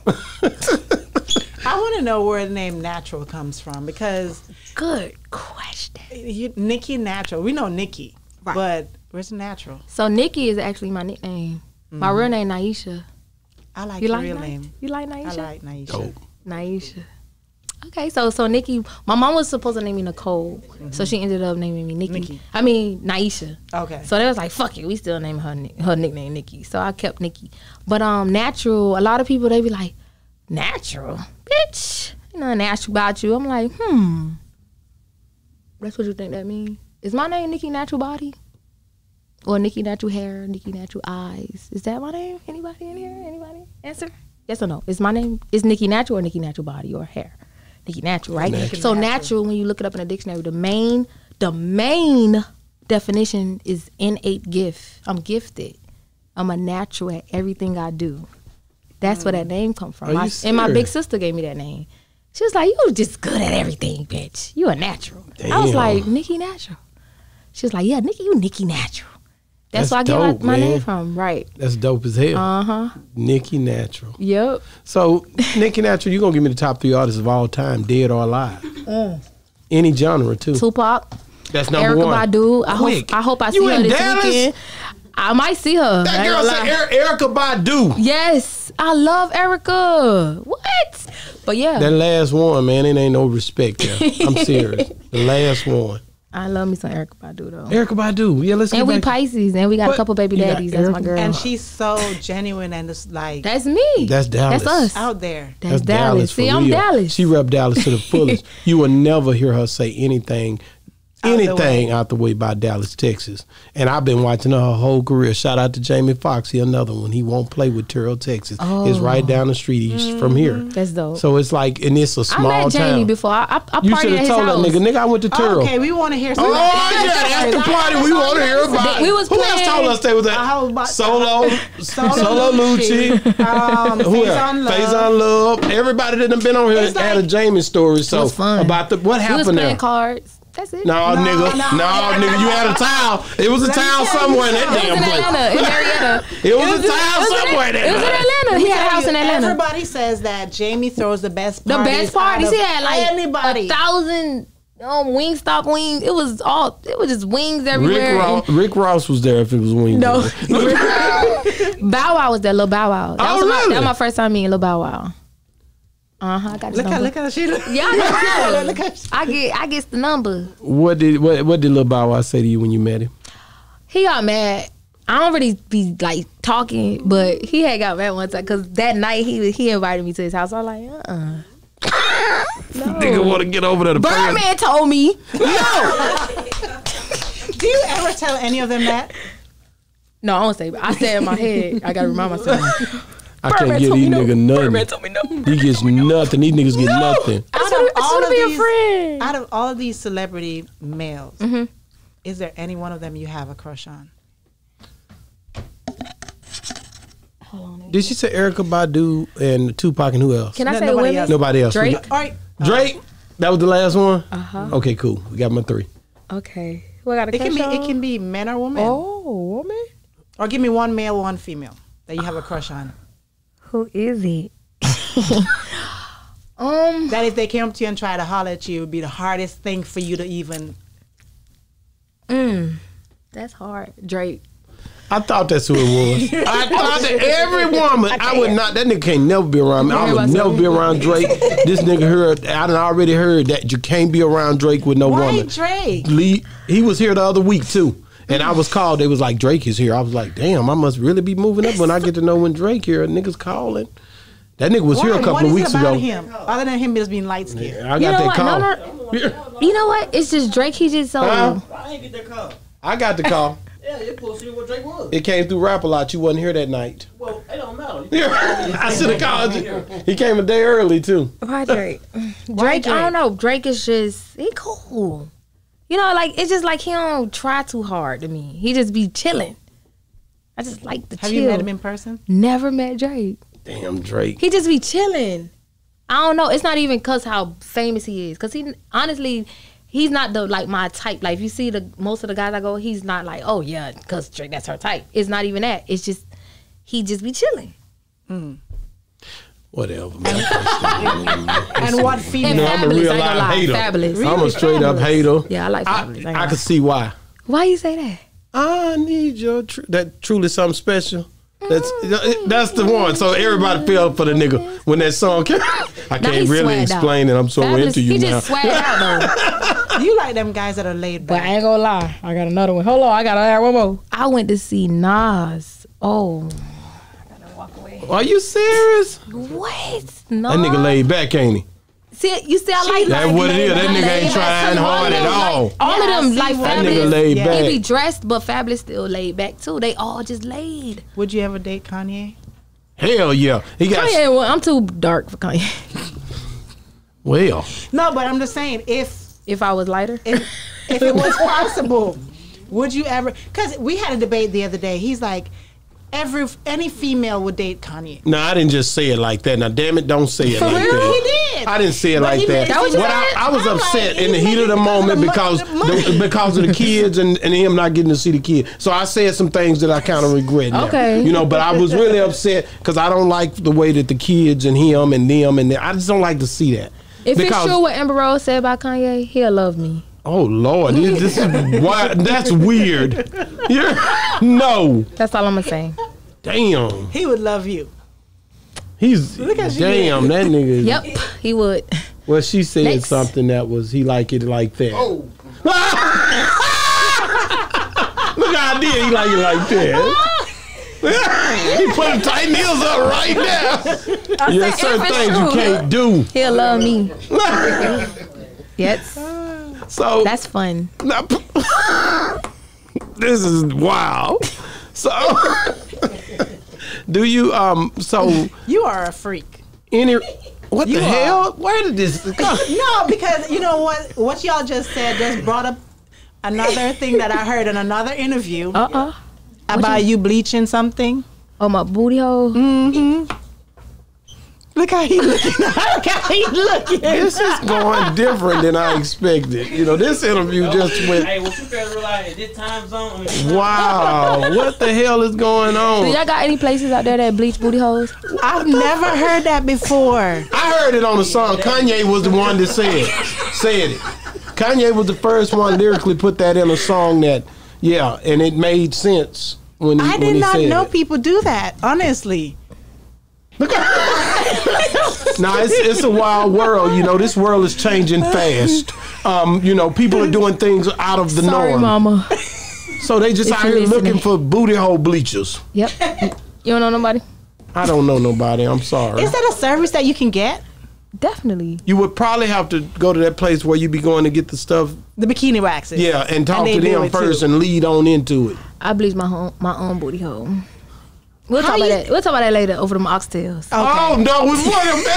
I want to know where the name Natural comes from because Good question. you, Nicki Natural. We know Nicki, Right. but Where's the natural? So Nikki is actually my nickname. Mm-hmm. My real name Naisha. I like you your like real Na- name. You like Naisha? I like Naisha. Dope. Naisha. Okay, so so Nikki, my mom was supposed to name me Nicole, mm-hmm. so she ended up naming me Nikki. Nikki. I mean Naisha. Okay. So they was like, "Fuck it, we still name her her nickname Nikki." So I kept Nikki. But um, natural. A lot of people they be like, "Natural, bitch." You know, natural about you. I'm like, hmm. That's what you think that means? Is my name Nikki Natural Body? Or Nikki Natural Hair, Nikki Natural Eyes? Is that my name? Anybody in here? Anybody? Answer? Yes or no? Is my name is Nikki Natural or Nikki Natural Body or hair? Nikki Natural, right? Natural. So natural, when you look it up in the dictionary, the main, the main definition is innate gift. I'm gifted. I'm a natural at everything I do. That's mm. where that name come from. My, and my big sister gave me that name. She was like, "You just good at everything, bitch. You a natural." Damn. I was like, "Nikki Natural." She was like, "Yeah, Nikki, you Nikki Natural." That's, That's where I get dope, my, my name from, right? That's dope as hell. Uh huh. Nikki Natural. Yep. So Nikki Natural, you gonna give me the top three artists of all time, dead or alive? Mm. Any genre too. Tupac. That's number Erykah one. Badu. I Quick. hope I hope I You see her in this Dallas? weekend. I might see her. That girl said er- Erykah Badu. Yes, I love Erykah. What? But yeah, that last one, man, it ain't no respect there. I'm serious. The last one. I love me some Erykah Badu though. Erykah Badu, yeah, let's. And get we back. Pisces, and we got What? a couple baby You got daddies. That's my Erykah? girl. And she's so genuine and just like That's me. That's Dallas. That's us. out there. That's, That's Dallas. Dallas. See, I'm real. Dallas. She rep Dallas to the fullest. You will never hear her say anything. Out Anything out the way by Dallas, Texas. And I've been watching her, her whole career. Shout out to Jamie Foxx. He another one. He won't play with Terrell, Texas. Oh. It's right down the street. He's Mm-hmm. from here. That's dope. So it's like, and it's a small I met town. Jamie before. I, I, I You partied should at have his told house. that nigga. Nigga, I went to Terrell. Okay, we want to hear. Oh, yeah, that's the party we want to hear about. We was Who else playing- told us they was I at? was about- Solo, Solo Solo Lucci. Um, Who Face else? on Love. Face on Love. Everybody that done been on here It's had a like- Jamie story. So was fun. about the what We was happened playing there? cards. That's it. No, No, nigga. no. No, nigga. You had a towel. It was a Let me towel tell somewhere in you that something. damn in place. Atlanta, in Marietta. It was a in- towel it was in- somewhere in It was in Atlanta. Atlanta. He had a house in Atlanta. Everybody says that Jamie throws the best The parties. best parties. out He of had like anybody. a thousand um, wing stop wings. It was all. It was just wings everywhere. Rick Ross, Rick Ross was there if it was wings. No. Bow Wow was there. Little Bow Wow. That, Oh, was my, really? that was my first time meeting Little Bow Wow. Uh huh. I got his Look number. at look at she. Yeah, I know. Look at I get I get the number. What did what, what did Lil Bow Wow say to you when you met him? He got mad. I don't really be like talking, but he had got mad one time because that night he he invited me to his house. I was like, uh, uh no. Nigga want to get over there. To Birdman told me no. Do you ever tell any of them that? No, I won't say. But I said in my head. I gotta remind myself. I can't Birdman get told these me no. niggas nothing. Birdman told me no. He gets nothing. These niggas get nothing. I Out should of all have of be a these- friend. Out of all of these celebrity males, Mhm. is there any one of them you have a crush on? Did she say Erykah Badu and Tupac and who else? Can I No, say nobody women? else. Nobody else. Drake. All right. Drake. That was the last one. Uh huh. Okay, cool. We got my three. Okay. Who I got a It can crush be on? it can be men or women. Oh, woman. Or give me one male, one female that you have a crush on. Who is it? um. That if they came up to you and tried to holler at you, it would be the hardest thing for you to even. Mm, that's hard. Drake. I thought that's who it was. I thought that every woman, I would not, that nigga can't never be around me. I would never be around Drake. This nigga heard, I done already heard that you can't be around Drake with no Why woman. Drake? Lee, he was here the other week too. And I was called, they was like, Drake is here. I was like, damn, I must really be moving up when I get to know when Drake here. Niggas calling. That nigga was Why? here a couple what of is weeks it about ago. him, other than him just being light skinned? I got You know that what? call. No, no. You know what? It's just Drake. He just so. Huh? I ain't get that call. I got the call. Yeah, you supposed to see what Drake was. It came through Rap A Lot. You wasn't here that night. Well, it don't matter. I should have called you. He came a day early too. Why Drake? Drake, I don't know. Drake is just he cool. You know, like it's just like he don't try too hard to me. He just be chilling. I just like the Have chill. you met him in person? Never met Drake. Damn, Drake. He just be chilling. I don't know. It's not even cause how famous he is. Cause he honestly, he's not the like my type. Like if you see the most of the guys I go, he's not like, oh yeah, cause Drake, that's her type. It's not even that. It's just he just be chilling. Mm. Whatever, man. And what female? And know, I'm a Fabulous, real I ain't gonna live lie. hater. Fabulous. I'm a straight up hater. Yeah, I like I, Fabulous. I, ain't I gonna can see why. Why you say that? I need your tr- that truly something special. That's that's the one. So everybody fell for the nigga when that song came. I Now can't he really swagged explain out. it. I'm so Fabulous, into you he now. just swagged out though. You like them guys that are laid But back. I ain't gonna lie. I got another one. Hold on. I got to add one more. I went to see Nas. Oh, Are you serious? what? No. That nigga laid back, ain't he? See, you see, I like That's like what it is. That laid nigga back. ain't trying All hard of at them, all. Like, all Yeah, of I them see like what That Fabulous. nigga laid Yeah. back. He be dressed, but Fabulous still laid back too. They all just laid. Would you ever date Kanye? Hell yeah. He got Kanye, well, I'm too dark for Kanye. well. No, but I'm just saying, if If I was lighter, if, if it was possible, would you ever? Because we had a debate the other day. He's like, every any female would date Kanye. No, I didn't just say it like that. Now, damn it, don't say it For like real? that. He did. I didn't say it But like he that. made- That was What your I, I was I'm upset like, in the he heat of the made it moment because because of the money. the, because of the kids and, and him not getting to see the kid. So I said some things that I kind of regret now. Okay. You know, but I was really upset because I don't like the way that the kids and him and them and them, I just don't like to see that. if Because- it's true what Amber Rose said about Kanye, he'll love me. Oh Lord, this, this is why that's weird. You're, no, That's all I'm gonna say. damn, He would love you. he's Look at you. damn that nigga. Yep, he would. Well, she said Next. something that was he like it like that. Oh, Look how I did. He like it like that. He put them tight heels up right now. Yeah, said, certain if it's things you true. can't do. He'll love me. Yes, So that's fun. now, this is wow. So, do you um? So You are a freak. any what You the are. hell? Where did this come? No, because you know what? What y'all just said just brought up another thing that I heard in another interview Uh uh about you bleaching something. Oh, my booty hole. Look how he looking. Look how he looking. This is going different than I expected. You know, this interview just went. hey, what you guys realize at this time zone? I mean, Wow, what the hell is going Do on? y'all got any places out there that bleach booty holes? I've never heard that before. I heard it on a song. Kanye was the one that said said it. Kanye was the first one lyrically put that in a song that, yeah, and it made sense when he, I when did he not said know it. people do that, honestly. Now it's it's a wild world. You know, this world is changing fast. Um, you know, people are doing things out of the Sorry, norm. mama. So they just If out you're here looking listening. for booty hole bleachers. Yep. You don't know nobody? I don't know nobody. I'm sorry. Is that a service that you can get? Definitely. You would probably have to go to that place where you be going to get the stuff, The bikini waxes. yeah, and talk And they to do them it, first too. and lead on into it. I bleach my home, my own booty hole. We'll How talk about you- that. We'll talk about that later over them oxtails. Oh no! Wait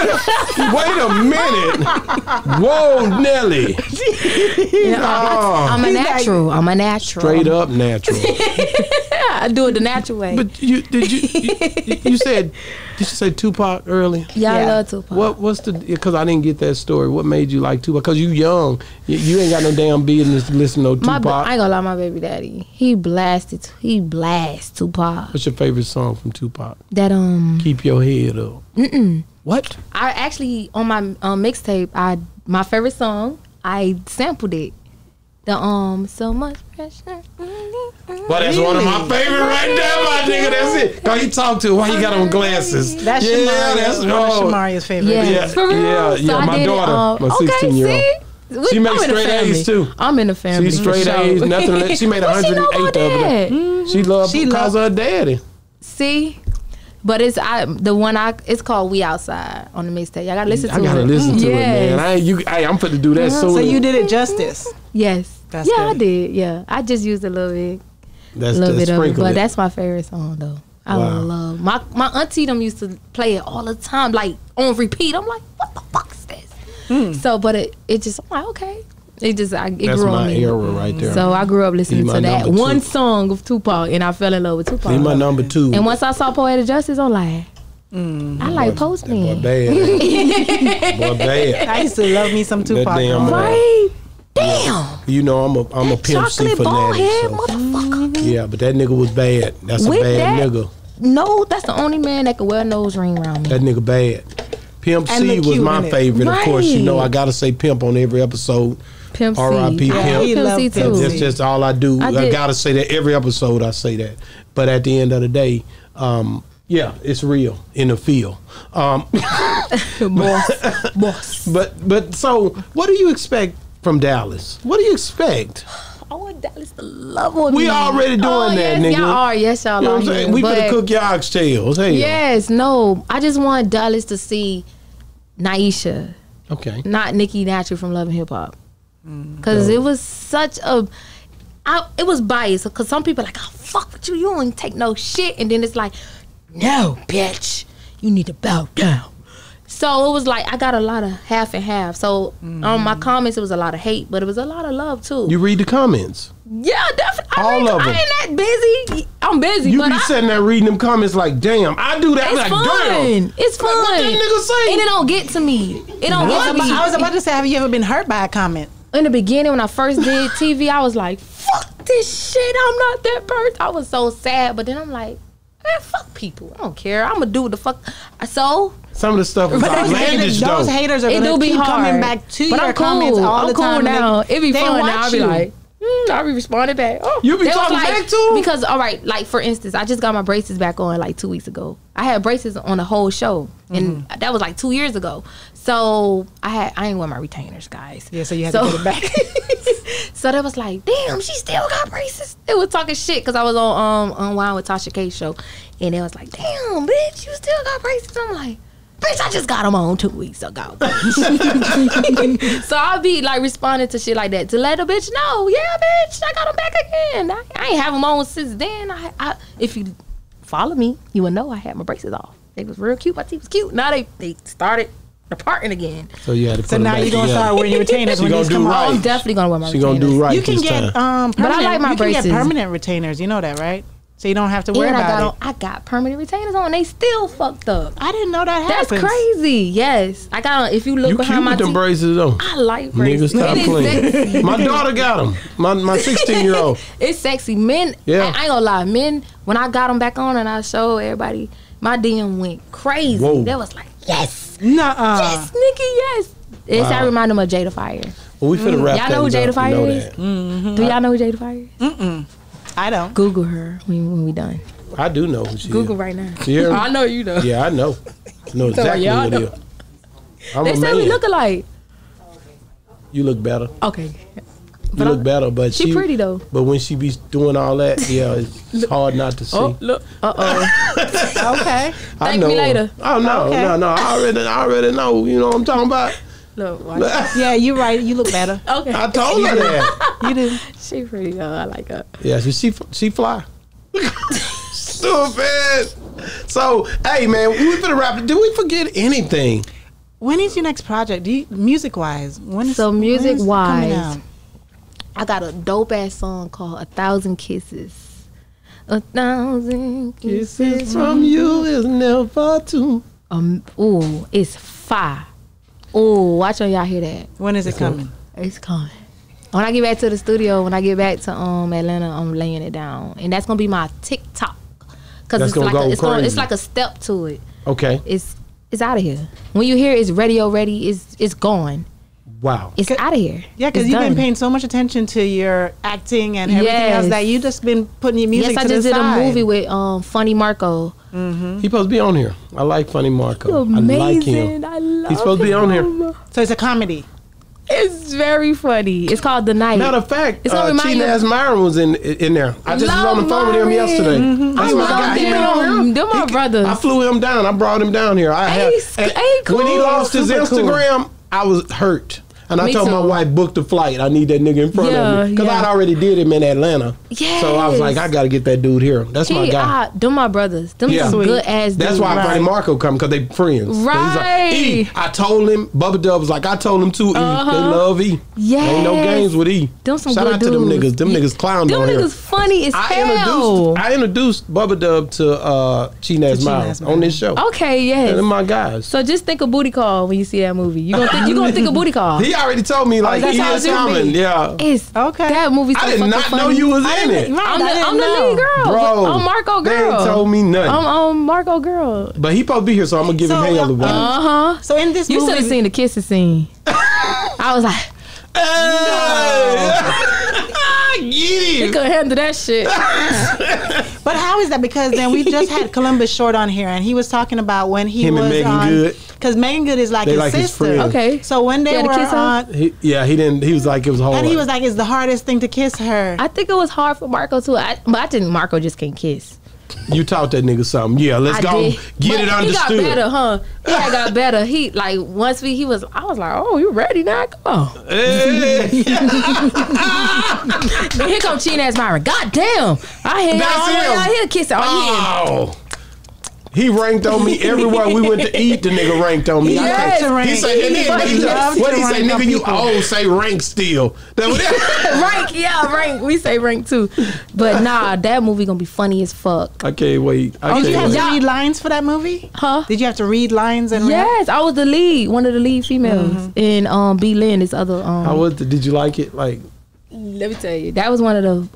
a minute! Wait a minute! Whoa, Nelly! Yeah, Oh. I'm a He's like- natural. I'm a natural. Straight up natural. I do it the natural way. But you did you you, you said did you say Tupac earlier? yeah, I Yeah. love Tupac. What what's the because I didn't get that story. What made you like Tupac? Because you young, you, you ain't got no damn business to listen to no My, ba- Tupac. I ain't gonna lie, my baby daddy. He blasted. He blast Tupac. What's your favorite song from Tupac? That um. Keep your head up. Mm-mm. What? I actually on my um, mixtape. I my favorite song. I sampled it. The um so much pressure. Well, that's one of my favorite right there, my nigga. That's it. Cause he talked to why you got on glasses. That's yeah, Shamaria. that's one of oh. Shamaria's favorite. Yeah, Yeah, for real. yeah, So yeah, I my did it, daughter, um, my okay, sixteen-year-old. see? She I'm makes in the straight family. A's too. I'm in the family. She's for straight sure. A's, nothing. less. She made What she know one hundred eight about of that? them. She loved She because love- of her daddy. See, but it's I the one I it's called "We Outside" on the mixtape. Y'all gotta listen to I it. gotta listen to yes. it, man. I ain't, you, I, I'm finna do that soon. So you did it justice. Yes. That's yeah, I good. did. Yeah, I just used a little bit, That's a little the bit of it, sprinkle but it. that's my favorite song though. I Wow. love my my auntie them used to play it all the time, like on repeat. I'm like, what the fuck is this? So, but it it just I'm like okay, it just I, it That's grew on my me. era right there. So I grew up listening He my to that number two. one song of Tupac, and I fell in love with Tupac. He my number two. And once I saw Poetic Justice, I'm like, I like Boy Postman. bad. Boy bad. I used to love me some Tupac. damn growing up. Right? Damn. You know I'm a I'm a That Pimp C chocolate ball fanatic. head So. motherfucker. Yeah, but that nigga was bad. That's With a bad that- nigga. No, that's the only man that can wear a nose ring around me. That nigga bad. Pimp And C look was cute my in it. favorite. Of course, you know Right. I gotta say Pimp on every episode. Pimp C. R I P I Pimp. love He Pimp C loved Pimp too. C. That's just all I do. I I, did- gotta say that every episode I say that. But at the end of the day, um, yeah, it's real in the field. Um, boss, boss. but but so what do you expect from Dallas? What do you expect? I want Dallas to love on We me. already doing oh, that, yes, nigga. Y'all are. Yes, y'all You know are. what I'm saying? here, We but- finna cook your oxtails. Hey. Yes, no. I just want Dallas to see Naisha, Okay. not Nicki Natural from Love and Hip Hop, because it was such a. I, it was biased because some people are like, "Oh, fuck with you. You don't take no shit," and then it's like, "No, bitch, you need to bow down." So it was like I got a lot of half and half. So on my comments, it was a lot of hate, but it was a lot of love too. You read the comments. yeah, definitely. I All mean, of I them. ain't that busy. I'm busy, You but be I, sitting there reading them comments like, damn, I do that. I'm it's like, fun. damn. It's fun. Like, what that nigga say? And it don't get to me. It don't I get was, to me. about, I was about to say, have you ever been hurt by a comment? In the beginning, when I first did T V, I was like, fuck this shit. I'm not that person. I was so sad. But then I'm like, man, fuck people. I don't care. I'm going to do what the fuck. So, Some of the stuff is But those outlandish haters, though. those haters are it going do to be keep hard. coming back to but your I'm cool. comments all I'm the cool time. now. They, It be they fun now. watch I'll be you. like, mm, I'll be responding back. Oh. You be They was talking like, back to 'em? Because, all right, like for instance, I just got my braces back on like two weeks ago. I had braces on the whole show. And Mm-hmm. that was like two years ago. So I had I ain't wear my retainers, guys. Yeah, so you had to get it back. So they was like, damn, she still got braces. They was talking shit because I was on um Unwind with Tasha K's show. And they was like, damn, bitch, you still got braces. I'm like, bitch, I just got them on two weeks ago. So I'll be like responding to shit like that to let a bitch know, yeah, bitch, I got them back again. I, I ain't have them on since then. I, I, if you follow me, you would know I had my braces off. They was real cute. My teeth was cute. Now they, they started departing again. So you had to put So them now back you're going to together. start wearing your retainers She when gonna these do come right. out. I'm definitely gonna wear my She retainers. gonna do right You can this get time. um, But I permanent, like my you can get braces. permanent retainers. You know that, right? So you don't have to worry And I about got it. on, I got permanent retainers on. They still fucked up. I didn't know that That's happens. crazy. Yes, I got on. If you look You behind cute my with them teeth, braces though. I like Niggas braces. stop It is playing. sexy. My daughter got them. My my sixteen year old. It's sexy. Men, Yeah. I, I ain't gonna lie. Men, when I got them back on and I showed everybody, my D M went crazy. Whoa. They was like, yes, Nuh-uh. yes, Nikki, yes. It's Wow. I remind them of Jada Fire. Well, we finna wrap Y'all know who things Jada up. Fire You know is? that. Do y'all know who Jada Fire is? I don't. Google her when, when we done. I do know who she Google is. right now. You hear me? I know you know. Yeah, I know. I know exactly y'all what know. it is. I'm They a say we man. look alike. You look better. Okay. You look better, but she she pretty, though. But when she be doing all that, yeah, it's, it's hard not to see. Oh, look. Uh oh. Okay. I thank know. me later. Oh no, Okay. no, no! I already, I already know. You know what I'm talking about. Look, watch. Yeah, you're right. You look better. Okay. I told her that. You do. She pretty though. I like her. Yeah, she she, she fly. Stupid. So, hey man, we finna wrap it. Did we forget anything? When is your next project? Do you, music-wise? When is So when is it coming music-wise, out? I got a dope ass song called "A Thousand Kisses." A thousand kisses Kisses from you is never too. Um, ooh, it's fire. Ooh, watch when y'all hear that. When is it coming? It's coming. When I get back to the studio, when I get back to um Atlanta, I'm laying it down, and that's gonna be my TikTok. Cause That's it's gonna like go a, it's, gonna, it's crazy. like a step to it. Okay. It's it's out of here. When you hear it's radio ready, it's it's gone. Wow. It's out of here. Yeah, because It's you've been done. paying so much attention to your acting and everything else Yes. that you just been putting your music Yes, I to just the did side. a movie with um Funny Marco. He supposed to be on here. I like Funny Marco. Amazing. I like him. I love He's supposed to be on here. him. So it's a comedy. It's very funny. It's called The Night. Matter of fact, It's gonna uh, remind you- Tina Myron was in in there. I just was Love on the phone with him Myron. yesterday. I That's my love guy. He been on them. here. Them my He- brothers. I flew him down. I brought him down here. I had, He's- and he cool. when he lost his Super cool. Instagram, I was hurt. And I Me told my too. wife, book the flight. I need that nigga in front Yeah, of me. Because yeah. I'd already did him in Atlanta. So I was Yes. like, I got to get that dude here. That's my He, guy. I, them my brothers. Them Yeah. some Sweet. good ass dudes. That's why Right. Freddie Marco come, because they friends. He's Right. like, E, I told him, Bubba Dub was like, I told him too, E. Uh-huh. They love E. Yes. Ain't no games with E. Them some Shout good out to them dudes. niggas. Them Yeah. niggas clowned Them on here. niggas funny as I hell. introduced I introduced Bubba Dub to uh Chinaz To Miles Chinaz on this show. Okay, yes. And they're my guys. So just think of Booty Call when you see that movie. You gonna think you gonna think of Booty Call. He already told me like that's he how is it should coming. be. Yeah. It's Okay. That movie's so I did fucking not funny. know you was in it. Right, I'm, I the, didn't I'm the know. lead girl. Bro, I'm Marco they girl. ain't told me nothing. I'm um, Marco girl. But he supposed to be here, so I'm gonna give So, him hell about it. Uh huh. So in this You should movie, have seen the kissing scene. I was like, Get you him. couldn't handle that shit. but how is that? Because then we just had Columbus Short on here, and he was talking about when he Him and was Megan on. Good. Because Megan Good is like They his like his sister. friend. Okay. So when they Yeah, to were kiss her? on, He, yeah, he didn't. He was like it was hard. and he was like, "It's the hardest thing to kiss her." I think it was hard for Marco too. I, but I think Marco just can't kiss. "You taught that nigga something." Yeah, let's I go did. get But it understood. He got better, huh? He had got better. He like once we he was. I was like, oh, you ready now? Come on. Hey. Then here come Trina as Myron. God damn! I hear That's all the way him. out here kissing. Oh, Oh. He ranked on me everywhere we went to eat. The nigga ranked on me. He I loves can't- to rank. He say, and He then fucking nigga, loves what to he say, rank on nigga, you people. old, say rank still. That was yeah. rank, yeah, rank. We say rank too, but nah, that movie gonna be funny as fuck. I can't wait. I Did can't you have wait. to read lines for that movie? Huh? Did you have to read lines and rap? Yes, I was the lead, one of the lead females, and um, B. Lynn, this other um. How was it? Did you like it? Like, Let me tell you, that was one of the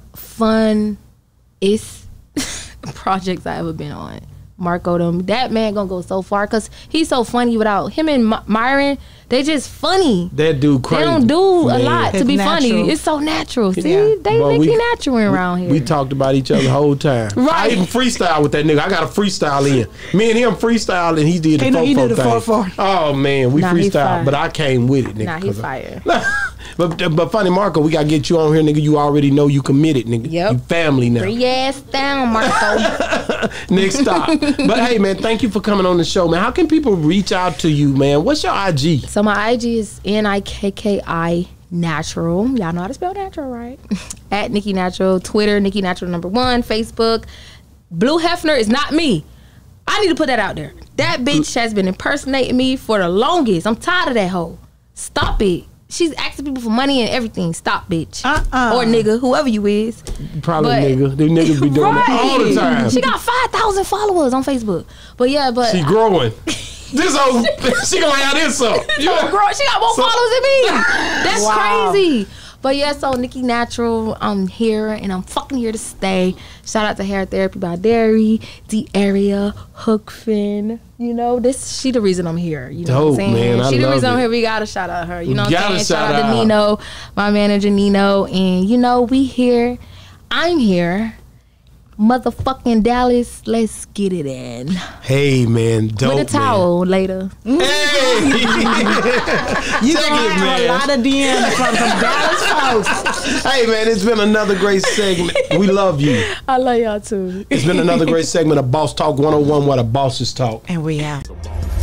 funnest projects I ever been on. Marco them, that man gonna go so far because he's so funny. Without him and My- Myron, they just funny. that dude crazy. They don't do a Man. lot to It's be natural. funny. It's so natural. See, Yeah. they But Nicki we- natural around here. We talked about each other the whole time. I Right. even freestyle with that nigga. I got a freestyle in. Me and him freestyle and he did the He know- he four did the thing. four four. Oh man, we Nah, he freestyle, fire. but I came with it, nigga. Nah, he 'cause I- fire. but but funny, Marco, we gotta get you on here, nigga. You already know you committed, nigga. Yep. You family now. Bring your ass down, Marco. Next stop. But hey, man, thank you for coming on the show, man. How can people reach out to you, man? What's your I G? So my I G is N I K K I Natural. Y'all know how to spell natural, right? At Nicki Natural. Twitter, Nicki Natural number one. Facebook. Blue Hefner is not me. I need to put that out there. That bitch has been impersonating me for the longest. I'm tired of that hoe. Stop it. She's asking people for money and everything. Stop, bitch. Uh-uh. Or nigga, whoever you is. Probably But- nigga. Them niggas be doing Right. it all the time. She got five thousand followers on Facebook. But yeah, but She growing. This old, she gonna have this up. She got more So- followers than me. That's Wow. crazy. But yeah, so Nicki Natural, I'm here and I'm fucking here to stay. Shout out to Hair Therapy by Derry, D Area, Hookfin. You know, this she the reason I'm here. You know Dope, what I'm saying? man. I She the love reason I'm it. here. We gotta shout out her. You know what Gotta I'm saying? Shout, shout out to out. Nino, my manager Nino. And you know, we here. I'm here. Motherfucking Dallas, let's get it in. Hey man, dope. With a towel later. Man. Hey. You Check gonna it, have man. a lot of D Ms from some Dallas folks. Hey man, it's been another great segment. We love you. I love y'all too. It's been another great segment of Boss Talk one oh one, where the bosses talk. And we out.